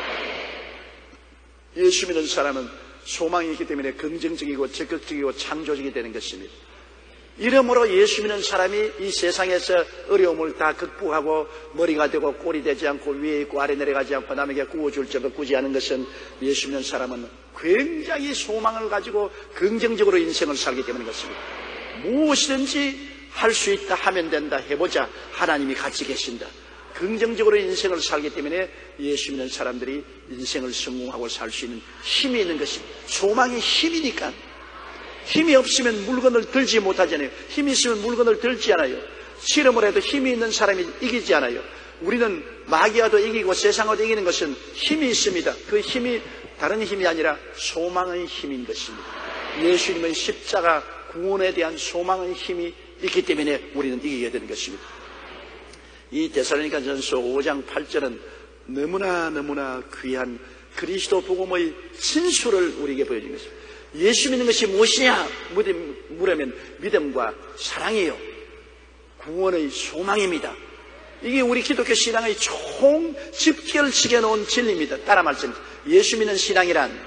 예수 믿는 사람은 소망이 있기 때문에 긍정적이고 적극적이고 창조적이 되는 것입니다. 이러므로 예수 믿는 사람이 이 세상에서 어려움을 다 극복하고 머리가 되고 꼴이 되지 않고 위에 있고 아래 내려가지 않고 남에게 구워줄 적을 꾸지 않은 것은 예수 믿는 사람은 굉장히 소망을 가지고 긍정적으로 인생을 살기 때문인 것입니다. 무엇이든지 할 수 있다 하면 된다 해보자. 하나님이 같이 계신다. 긍정적으로 인생을 살기 때문에 예수 믿는 사람들이 인생을 성공하고 살 수 있는 힘이 있는 것입니다. 소망이 힘이니까. 힘이 없으면 물건을 들지 못하잖아요. 힘이 있으면 물건을 들지 않아요. 실험을 해도 힘이 있는 사람이 이기지 않아요. 우리는 마귀와도 이기고 세상과도 이기는 것은 힘이 있습니다. 그 힘이 다른 힘이 아니라 소망의 힘인 것입니다. 예수님의 십자가 구원에 대한 소망의 힘이 있기 때문에 우리는 이기게 되는 것입니다. 이 데살로니가전서 5장 8절은 너무나 귀한 그리스도 복음의 진수를 우리에게 보여준 것입니다. 예수 믿는 것이 무엇이냐 물으면 믿음과 사랑이요, 구원의 소망입니다. 이게 우리 기독교 신앙의 총 집결시켜 놓은 진리입니다. 따라 말씀드립니다. 예수 믿는 신앙이란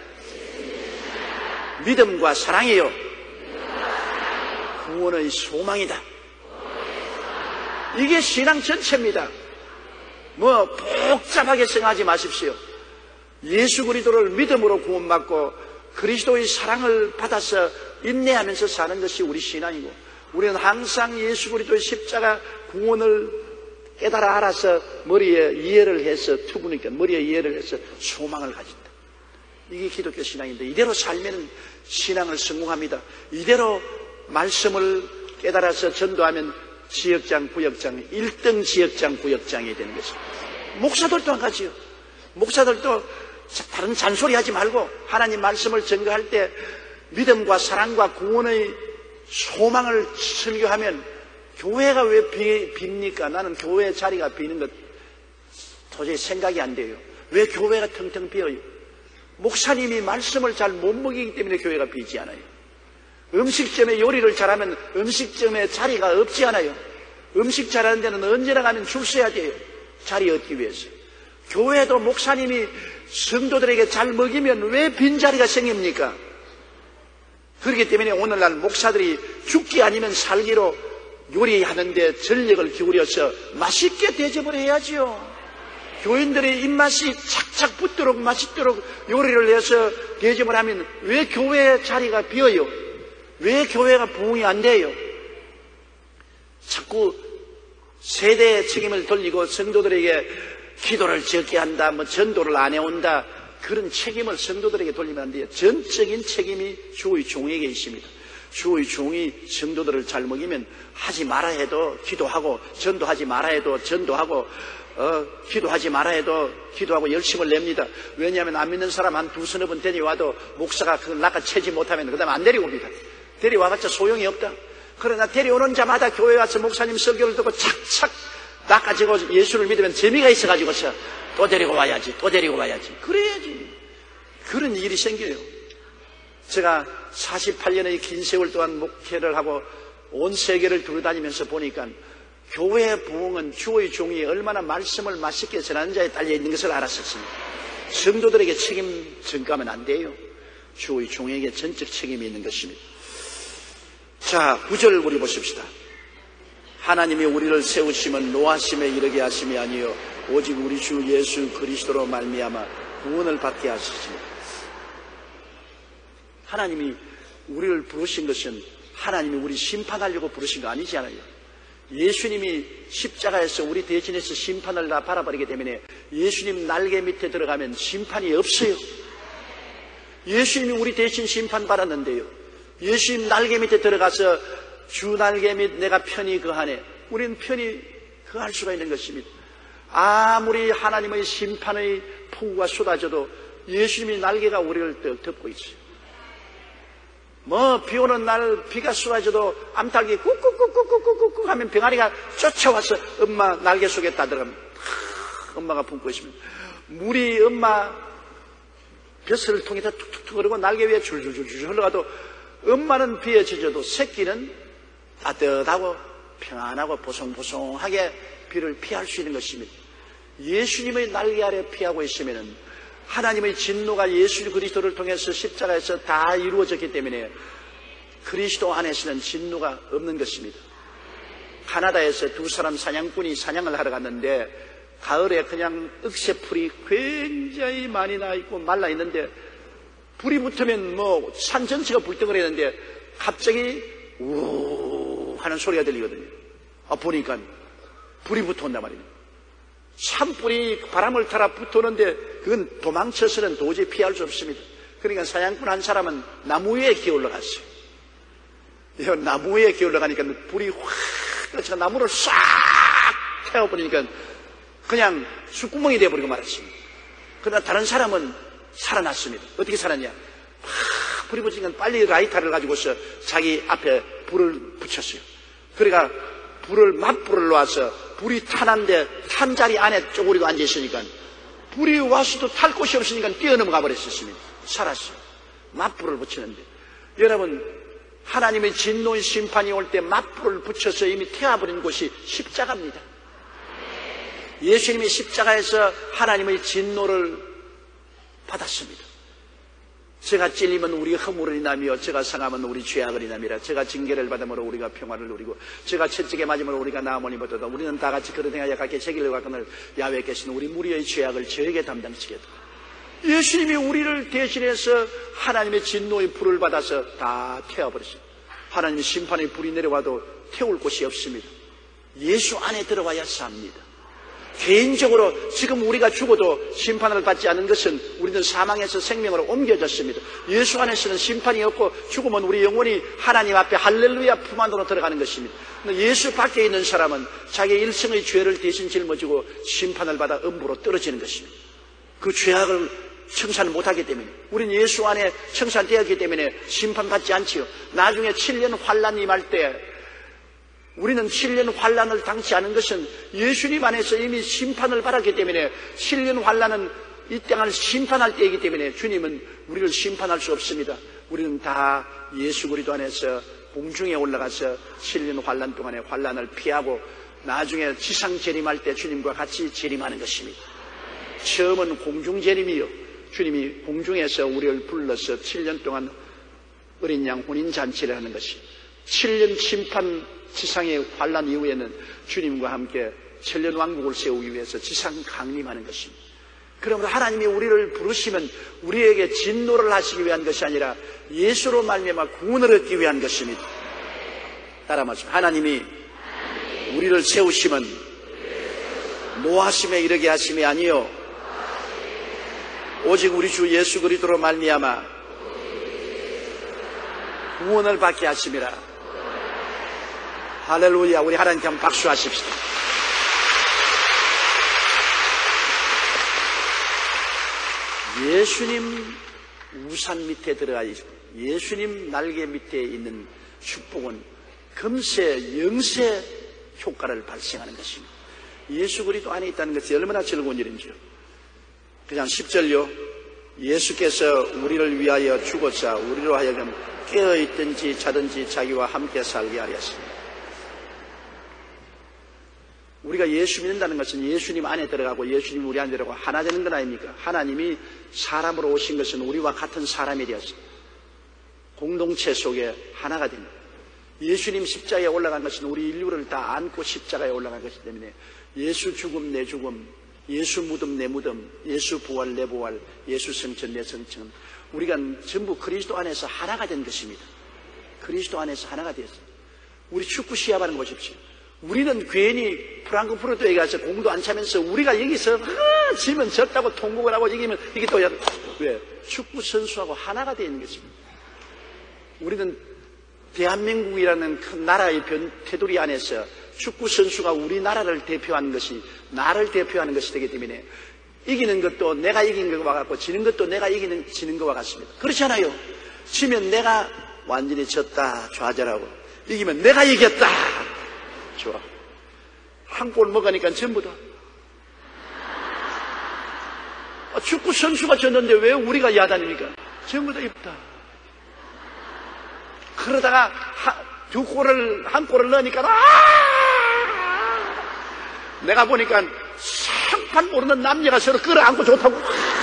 믿음과 사랑이요, 구원의 소망이다. 이게 신앙 전체입니다. 뭐 복잡하게 생각하지 마십시오. 예수 그리스도를 믿음으로 구원받고 그리스도의 사랑을 받아서 인내하면서 사는 것이 우리 신앙이고, 우리는 항상 예수 그리스도의 십자가 구원을 깨달아 알아서 머리에 이해를 해서 투부니까 머리에 이해를 해서 소망을 가진다. 이게 기독교 신앙인데, 이대로 살면 신앙을 성공합니다. 이대로 말씀을 깨달아서 전도하면 지역장, 구역장, 1등 지역장, 구역장이 되는 것입니다. 목사들도 한 가지요. 목사들도 다른 잔소리 하지 말고 하나님 말씀을 전가할 때 믿음과 사랑과 구원의 소망을 설교하면 교회가 왜 빕니까? 나는 교회 자리가 비는 것 도저히 생각이 안 돼요. 왜 교회가 텅텅 비어요? 목사님이 말씀을 잘 못 먹이기 때문에 교회가 비지 않아요. 음식점에 요리를 잘하면 음식점에 자리가 없지 않아요. 음식 잘하는 데는 언제나 가면 줄 서야 돼요. 자리 얻기 위해서. 교회도 목사님이 성도들에게 잘 먹이면 왜 빈자리가 생깁니까? 그렇기 때문에 오늘날 목사들이 죽기 아니면 살기로 요리하는데 전력을 기울여서 맛있게 대접을 해야지요. 교인들의 입맛이 착착 붙도록 맛있도록 요리를 해서 대접을 하면 왜 교회의 자리가 비어요? 왜 교회가 부흥이 안 돼요? 자꾸 세대의 책임을 돌리고 성도들에게 기도를 적게 한다, 뭐 전도를 안 해온다, 그런 책임을 성도들에게 돌리면 안 돼요. 전적인 책임이 주의 종에게 있습니다. 주의 종이 성도들을 잘 먹이면 하지 마라 해도 기도하고, 전도하지 마라 해도 전도하고, 기도하지 마라 해도 기도하고 열심을 냅니다. 왜냐하면 안 믿는 사람 한 두서너 번 데려와도 목사가 그걸 낚아채지 못하면 그 다음에 안 데리고 옵니다. 데려와봤자 소용이 없다. 그러나 데려오는 자마다 교회 와서 목사님 설교를 듣고 착착 낚아지고 예수를 믿으면 재미가 있어가지고서 또 데리고 와야지, 또 데리고 와야지. 그래야지. 그런 일이 생겨요. 제가 48년의 긴 세월 동안 목회를 하고 온 세계를 돌아다니면서 보니까 교회의 부흥은 주의 종이 얼마나 말씀을 맛있게 전하는 자에 달려있는 것을 알았었습니다. 성도들에게 책임 전가하면 안 돼요. 주의 종에게 전적 책임이 있는 것입니다. 자, 9절 우리 보십시다. 하나님이 우리를 세우시면 노하심에 이르게 하심이 아니요 오직 우리 주 예수 그리스도로 말미암아 구원을 받게 하시십니다. 하나님이 우리를 부르신 것은 하나님이 우리 심판하려고 부르신 거 아니지 않아요. 예수님이 십자가에서 우리 대신해서 심판을 다 바라버리기 때문에 예수님 날개 밑에 들어가면 심판이 없어요. 예수님이 우리 대신 심판받았는데요, 예수님 날개 밑에 들어가서 주 날개 밑 내가 편히 거하네, 우리는 편히 거할 수가 있는 것입니다. 아무리 하나님의 심판의 폭우가 쏟아져도 예수님의 날개가 우리를 덮고 있어요. 뭐 비 오는 날 비가 쏟아져도 암탉이 꾹꾹꾹꾹꾹꾹 하면 병아리가 쫓아와서 엄마 날개 속에 따들어가면 엄마가 품고 있습니다. 물이 엄마 벼슬을 통해서 툭툭툭 흐르고 날개 위에 줄줄줄줄 흘러가도 엄마는 비에 젖어도 새끼는 따뜻하고 평안하고 보송보송하게 비를 피할 수 있는 것입니다. 예수님의 날개 아래 피하고 있으면 하나님의 진노가 예수 그리스도를 통해서 십자가에서 다 이루어졌기 때문에 그리스도 안에서는 진노가 없는 것입니다. 카나다에서 두 사람 사냥꾼이 사냥을 하러 갔는데 가을에 그냥 억새풀이 굉장히 많이 나 있고 말라 있는데 불이 붙으면 뭐 산 전체가 불덩거리는데 갑자기 우 하는 소리가 들리거든요. 보니까 불이 붙어온단 말이에요. 산불이 바람을 타라 붙어오는데 그건 도망쳐서는 도저히 피할 수 없습니다. 그러니까 사냥꾼 한 사람은 나무 위에 기어 올라갔어요. 나무 위에 기어 올라가니까 불이 확 제가 나무를 싹 태워버리니까 그냥 숯구멍이 되어버리고 말았습니다. 그러나 다른 사람은 살아났습니다. 어떻게 살았냐? 막 불이 붙으니까 빨리 라이터를 가지고서 자기 앞에 불을 붙였어요. 그러니까 맞불을 놔서 불이 타는데 탄 자리 안에 쪼그리고 앉아있으니까 불이 와서도 탈 곳이 없으니까 뛰어넘어가 버렸었습니다. 살았어요. 맞불을 붙이는데 여러분, 하나님의 진노의 심판이 올 때 맞불을 붙여서 이미 태워버린 곳이 십자가입니다. 예수님이 십자가에서 하나님의 진노를 받았습니다. 제가 찔리면 우리 허물을 인하며 제가 상하면 우리 죄악을 인함이라. 제가 징계를 받으므로 우리가 평화를 누리고 제가 채찍에 맞으므로 우리가 나음을 입었도다. 우리는 다 같이 그릇 행하여 각기 제길로 가거늘 야훼께서는 우리 무리의 죄악을 저에게 담당시켰다. 예수님이 우리를 대신해서 하나님의 진노의 불을 받아서 다 태워버렸어요. 하나님의 심판의 불이 내려와도 태울 곳이 없습니다. 예수 안에 들어와야 삽니다. 개인적으로 지금 우리가 죽어도 심판을 받지 않은 것은 우리는 사망에서 생명으로 옮겨졌습니다. 예수 안에서는 심판이 없고 죽으면 우리 영혼이 하나님 앞에 할렐루야 품 안으로 들어가는 것입니다. 예수 밖에 있는 사람은 자기 일생의 죄를 대신 짊어지고 심판을 받아 음부로 떨어지는 것입니다. 그 죄악을 청산을 못하기 때문에 우리는 예수 안에 청산되었기 때문에 심판받지 않지요. 나중에 7년 환란이 임할 때 우리는 7년 환란을 당치 않은 것은 예수님 안에서 이미 심판을 받았기 때문에 7년 환란은 이 땅을 심판할 때이기 때문에 주님은 우리를 심판할 수 없습니다. 우리는 다 예수 그리스도 안에서 공중에 올라가서 7년 환란 동안에 환란을 피하고 나중에 지상 재림할 때 주님과 같이 재림하는 것입니다. 처음은 공중 재림이요, 주님이 공중에서 우리를 불러서 7년 동안 어린 양 혼인잔치를 하는 것이 7년 심판 지상의 환란 이후에는 주님과 함께 천년왕국을 세우기 위해서 지상 강림하는 것입니다. 그러므로 하나님이 우리를 부르시면 우리에게 진노를 하시기 위한 것이 아니라 예수로 말미암아 구원을 얻기 위한 것입니다. 따라 말씀. 하나님이 우리를 세우시면 노하심에 이르게 하심이 아니요 오직 우리 주 예수 그리스도로 말미암아 구원을 받게 하심이라. 할렐루야. 우리 하나님께 한번 박수하십시다. 예수님 우산 밑에 들어가 있고 예수님 날개 밑에 있는 축복은 금세 영세 효과를 발생하는 것입니다. 예수 그리스도 안에 있다는 것이 얼마나 즐거운 일인지요. 그냥 10절요. 예수께서 우리를 위하여 죽었사 우리로 하여금 깨어있든지 자든지 자기와 함께 살게 하렸습니다. 우리가 예수 믿는다는 것은 예수님 안에 들어가고 예수님 우리 안에 들어가고 하나 되는 건 아닙니까? 하나님이 사람으로 오신 것은 우리와 같은 사람이 되었어. 공동체 속에 하나가 됩니다. 예수님 십자가에 올라간 것은 우리 인류를 다 안고 십자가에 올라간 것이기 때문에 예수 죽음 내 죽음, 예수 무덤 내 무덤, 예수 부활 내 부활, 예수 성천 내 성천, 우리가 전부 그리스도 안에서 하나가 된 것입니다. 그리스도 안에서 하나가 되었어요. 우리 축구 시합하는 거 보십시오. 우리는 괜히 프랑크푸르트에 가서 공도 안 차면서 우리가 여기서 지면 졌다고 통곡을 하고 이기면 이게 또 왜? 축구 선수하고 하나가 되어 있는 것입니다. 우리는 대한민국이라는 큰 나라의 테두리 안에서 축구 선수가 우리나라를 대표하는 것이 나를 대표하는 것이 되기 때문에 이기는 것도 내가 이긴 것과 같고 지는 것도 내가 지는 것과 같습니다. 그렇지 않아요? 지면 내가 완전히 졌다 좌절하고 이기면 내가 이겼다 좋아. 한 골 먹으니까 전부 다 축구 선수가 졌는데 왜 우리가 야단입니까? 전부 다 이쁘다. 그러다가 한 골을 넣으니까 내가 보니까 상판 모르는 남녀가 서로 끌어안고 좋다고.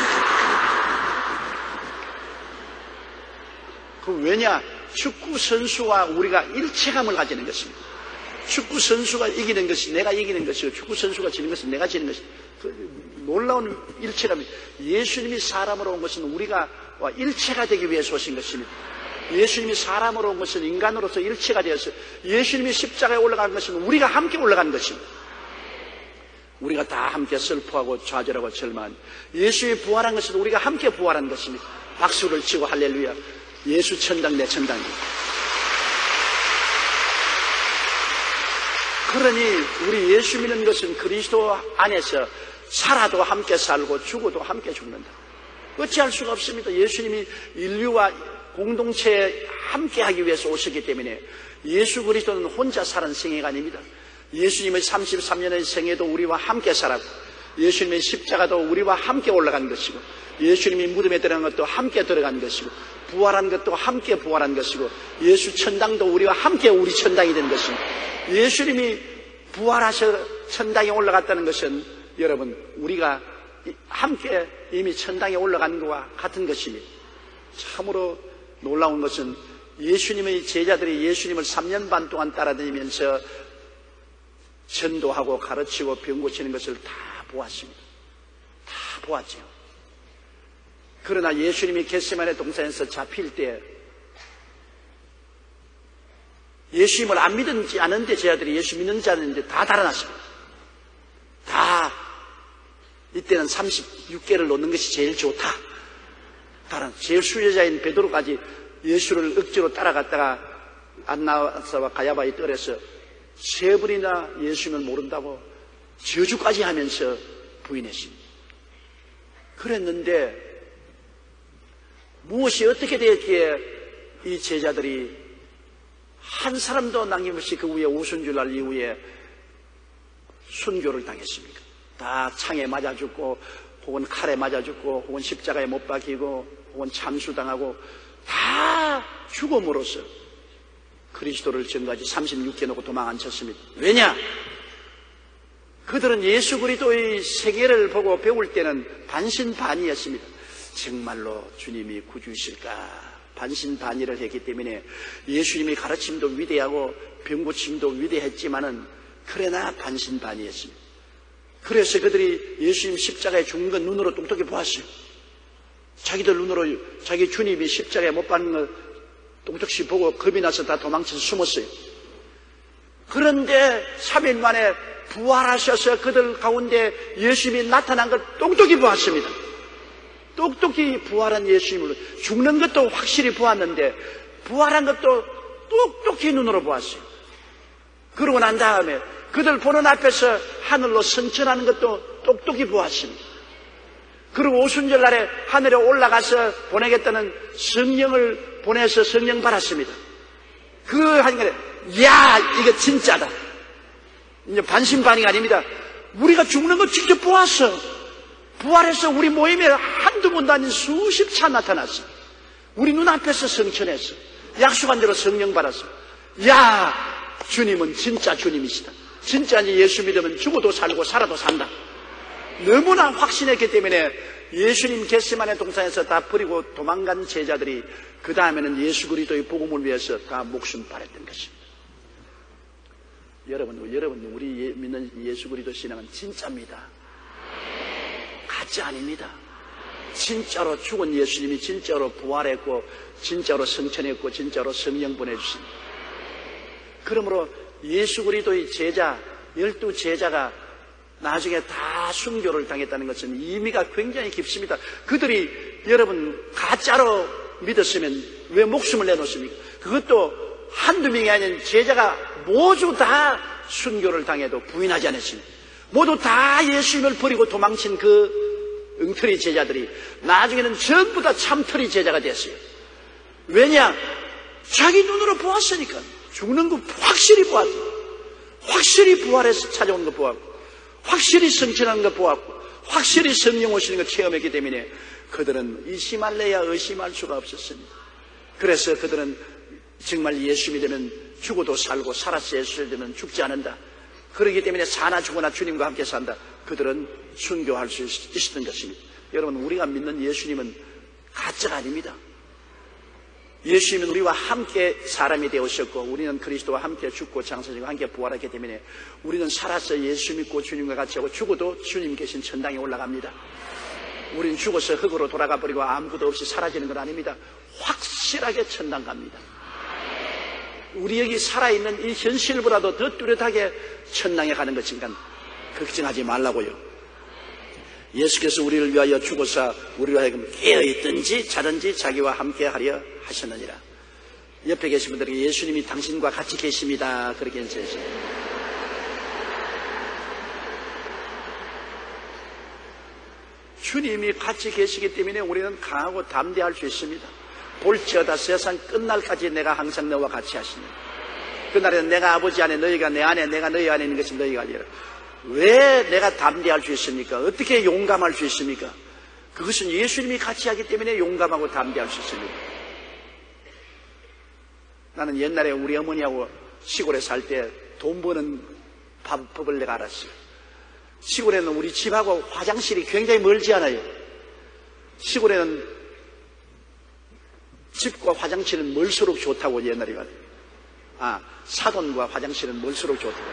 그 왜냐? 축구 선수와 우리가 일체감을 가지는 것입니다. 축구 선수가 이기는 것이 내가 이기는 것이고 축구 선수가 지는 것은 내가 지는 것이 놀라운 일체감이. 예수님이 사람으로 온 것은 우리가 일체가 되기 위해서 오신 것입니다. 예수님이 사람으로 온 것은 인간으로서 일체가 되어서 예수님이 십자가에 올라간 것은 우리가 함께 올라간 것입니다. 우리가 다 함께 슬퍼하고 좌절하고 절망한 예수의 부활한 것은 우리가 함께 부활한 것입니다. 박수를 치고 할렐루야. 예수 천당 내 천당입니다. 그러니 우리 예수 믿는 것은 그리스도 안에서 살아도 함께 살고 죽어도 함께 죽는다. 어찌할 수가 없습니다. 예수님이 인류와 공동체에 함께하기 위해서 오셨기 때문에 예수 그리스도는 혼자 사는 생애가 아닙니다. 예수님의 33년의 생애도 우리와 함께 살았고, 예수님의 십자가도 우리와 함께 올라간 것이고, 예수님이 무덤에 들어간 것도 함께 들어간 것이고, 부활한 것도 함께 부활한 것이고, 예수 천당도 우리와 함께 우리 천당이 된 것이고, 예수님이 부활하셔 천당에 올라갔다는 것은 여러분 우리가 함께 이미 천당에 올라간 것과 같은 것입니다. 참으로 놀라운 것은 예수님의 제자들이 예수님을 3년 반 동안 따라다니면서 전도하고 가르치고 병 고치는 것을 다 보았습니다. 다 보았죠. 그러나 예수님이 겟세마네 동산에서 잡힐 때 예수님을 안 믿지 않은데 제자들이 예수 믿는 자들인데 다 달아났습니다. 다 이때는 36개를 놓는 것이 제일 좋다. 제일 수혜자인 베드로까지 예수를 억지로 따라갔다가 안나사와 가야바의 뜰에서 3번이나 예수님을 모른다고 저주까지 하면서 부인했습니다. 그랬는데 무엇이 어떻게 되었기에 이 제자들이 한 사람도 남김없이 그 위에 오순절날 이후에 순교를 당했습니까? 다 창에 맞아 죽고 혹은 칼에 맞아 죽고 혹은 십자가에 못 박히고 혹은 참수당하고 다 죽음으로써 그리스도를 전까지 36개 놓고 도망 안 쳤습니다. 왜냐? 그들은 예수 그리스도의 세계를 보고 배울 때는 반신반의였습니다. 정말로 주님이 구주이실까? 반신반의를 했기 때문에 예수님의 가르침도 위대하고 병고침도 위대했지만은 그러나 반신반의했습니다. 그래서 그들이 예수님 십자가에 죽은 건 눈으로 똑똑히 보았어요. 자기들 눈으로 자기 주님이 십자가에 못 박는 걸 똑똑히 보고 겁이 나서 다 도망쳐서 숨었어요. 그런데 3일 만에 부활하셔서 그들 가운데 예수님이 나타난 걸 똑똑히 보았습니다. 똑똑히 부활한 예수님을 죽는 것도 확실히 보았는데 부활한 것도 똑똑히 눈으로 보았어요. 그러고 난 다음에 그들 보는 앞에서 하늘로 승천하는 것도 똑똑히 보았습니다. 그리고 오순절날에 하늘에 올라가서 보내겠다는 성령을 보내서 성령 받았습니다. 그거 하니까 야 이거 진짜다. 이제 반신반의가 아닙니다. 우리가 죽는 거 직접 보았어. 부활해서 우리 모임에 한두 번도 아닌 수십 차 나타났어. 우리 눈앞에서 성천했어. 약속한 대로 성령 받았어. 야 주님은 진짜 주님이시다. 진짜 예수 믿으면 죽어도 살고 살아도 산다. 너무나 확신했기 때문에 예수님 겟세마네 동산에서 다 버리고 도망간 제자들이 그 다음에는 예수 그리스도의 복음을 위해서 다 목숨 바랬던 것입니다. 여러분 우리 믿는 예수 그리스도 신앙은 진짜입니다. 가짜 아닙니다. 진짜로 죽은 예수님이 진짜로 부활했고 진짜로 성천했고 진짜로 성령 보내주십니다. 그러므로 예수 그리스도의 제자 12제자가 나중에 다 순교를 당했다는 것은 의미가 굉장히 깊습니다. 그들이 여러분 가짜로 믿었으면 왜 목숨을 내놓습니까? 그것도 한두 명이 아닌 제자가 모두 다 순교를 당해도 부인하지 않았습니다. 모두 다 예수님을 버리고 도망친 그 엉터리 제자들이 나중에는 전부 다 참터리 제자가 됐어요. 왜냐? 자기 눈으로 보았으니까. 죽는 거 확실히 보았고, 확실히 부활해서 찾아오는 거 보았고, 확실히 성천하는 거 보았고, 확실히 성령 오시는 거 체험했기 때문에 그들은 의심할래야 의심할 수가 없었습니다. 그래서 그들은 정말 예수 믿으면 죽어도 살고 살아서 예수 믿으면 죽지 않는다. 그렇기 때문에 사나 죽어나 주님과 함께 산다. 그들은 순교할 수 있었던 것입니다. 여러분 우리가 믿는 예수님은 가짜가 아닙니다. 예수님은 우리와 함께 사람이 되오셨고 우리는 그리스도와 함께 죽고 장사지고 함께 부활하기 때문에 우리는 살아서 예수 믿고 주님과 같이 하고 죽어도 주님 계신 천당에 올라갑니다. 우리는 죽어서 흙으로 돌아가 버리고 아무것도 없이 사라지는 건 아닙니다. 확실하게 천당 갑니다. 우리 여기 살아있는 이 현실보다도 더 뚜렷하게 천당에 가는 것이니까 걱정하지 말라고요. 예수께서 우리를 위하여 죽어서 우리로 하여금 깨어있든지 자든지 자기와 함께 하려 하셨느니라. 옆에 계신 분들에게 예수님이 당신과 같이 계십니다. 그렇게 인사했습니다. 주님이 같이 계시기 때문에 우리는 강하고 담대할 수 있습니다. 볼지어다 세상 끝날까지 내가 항상 너와 같이 하시니 그날에는 내가 아버지 안에 너희가 내 안에 내가 너희 안에 있는 것이 너희가 아니라. 왜 내가 담대할 수 있습니까? 어떻게 용감할 수 있습니까? 그것은 예수님이 같이 하기 때문에 용감하고 담대할 수 있습니다. 나는 옛날에 우리 어머니하고 시골에 살 때 돈 버는 방법을 내가 알았어요. 시골에는 우리 집하고 화장실이 굉장히 멀지 않아요. 시골에는 집과 화장실은 멀수록 좋다고 옛날에 말해요. 사돈과 화장실은 멀수록 좋다고.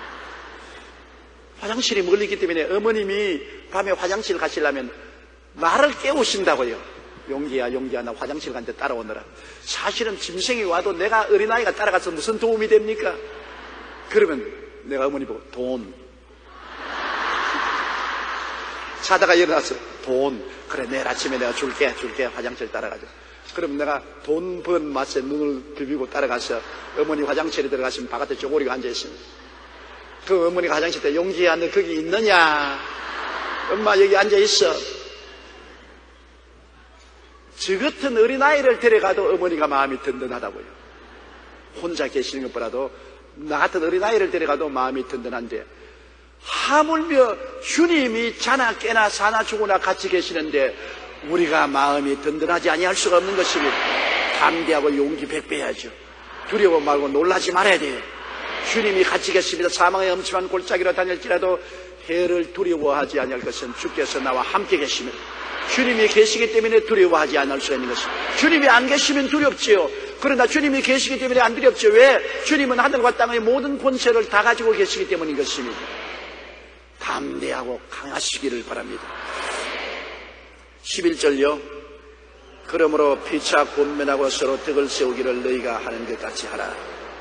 화장실이 멀리기 때문에 어머님이 밤에 화장실 가시려면 나를 깨우신다고요. 용기야 나 화장실 간데 따라오느라. 사실은 짐승이 와도 내가 어린아이가 따라가서 무슨 도움이 됩니까? 그러면 내가 어머니 보고 돈. 자다가 일어나서 돈. 그래 내일 아침에 내가 줄게 화장실 따라가자. 그럼 내가 돈 번 맛에 눈을 비비고 따라가서 어머니 화장실에 들어가시면 바깥에 쪼그리고 앉아있습니다. 그 어머니가 화장실 때 용기야 너 거기 있느냐? 엄마 여기 앉아있어. 저 같은 어린아이를 데려가도 어머니가 마음이 든든하다고요. 혼자 계시는 것보다도 나 같은 어린아이를 데려가도 마음이 든든한데 하물며 주님이 자나 깨나 사나 죽으나 같이 계시는데 우리가 마음이 든든하지 아니할 수가 없는 것입니다. 담대하고 용기 백배해야죠. 두려워 말고 놀라지 말아야 돼요. 주님이 같이 계십니다. 사망의 엄침한 골짜기로 다닐지라도 해를 두려워하지 아니할 것은 주께서 나와 함께 계십니다. 주님이 계시기 때문에 두려워하지 않을 수 있는 것입니다. 주님이 안 계시면 두렵지요. 그러나 주님이 계시기 때문에 안 두렵죠. 왜? 주님은 하늘과 땅의 모든 권세를 다 가지고 계시기 때문인 것입니다. 담대하고 강하시기를 바랍니다. 11절요. 그러므로 피차 권면하고 서로 덕을 세우기를 너희가 하는 것 같이 하라.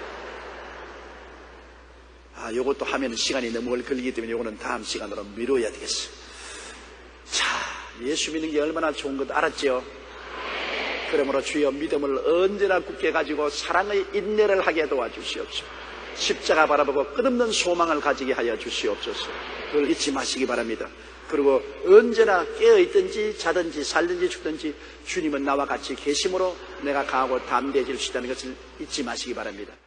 요것도 하면 시간이 너무 걸리기 때문에 요거는 다음 시간으로 미뤄야 되겠어요. 자, 예수 믿는 게 얼마나 좋은 것 알았죠? 그러므로 주여 믿음을 언제나 굳게 가지고 사랑의 인내를 하게 도와주시옵소서. 십자가 바라보고 끝없는 소망을 가지게 하여 주시옵소서. 그걸 잊지 마시기 바랍니다. 그리고 언제나 깨어있든지 자든지 살든지 죽든지 주님은 나와 같이 계심으로 내가 강하고 담대해질 수 있다는 것을 잊지 마시기 바랍니다.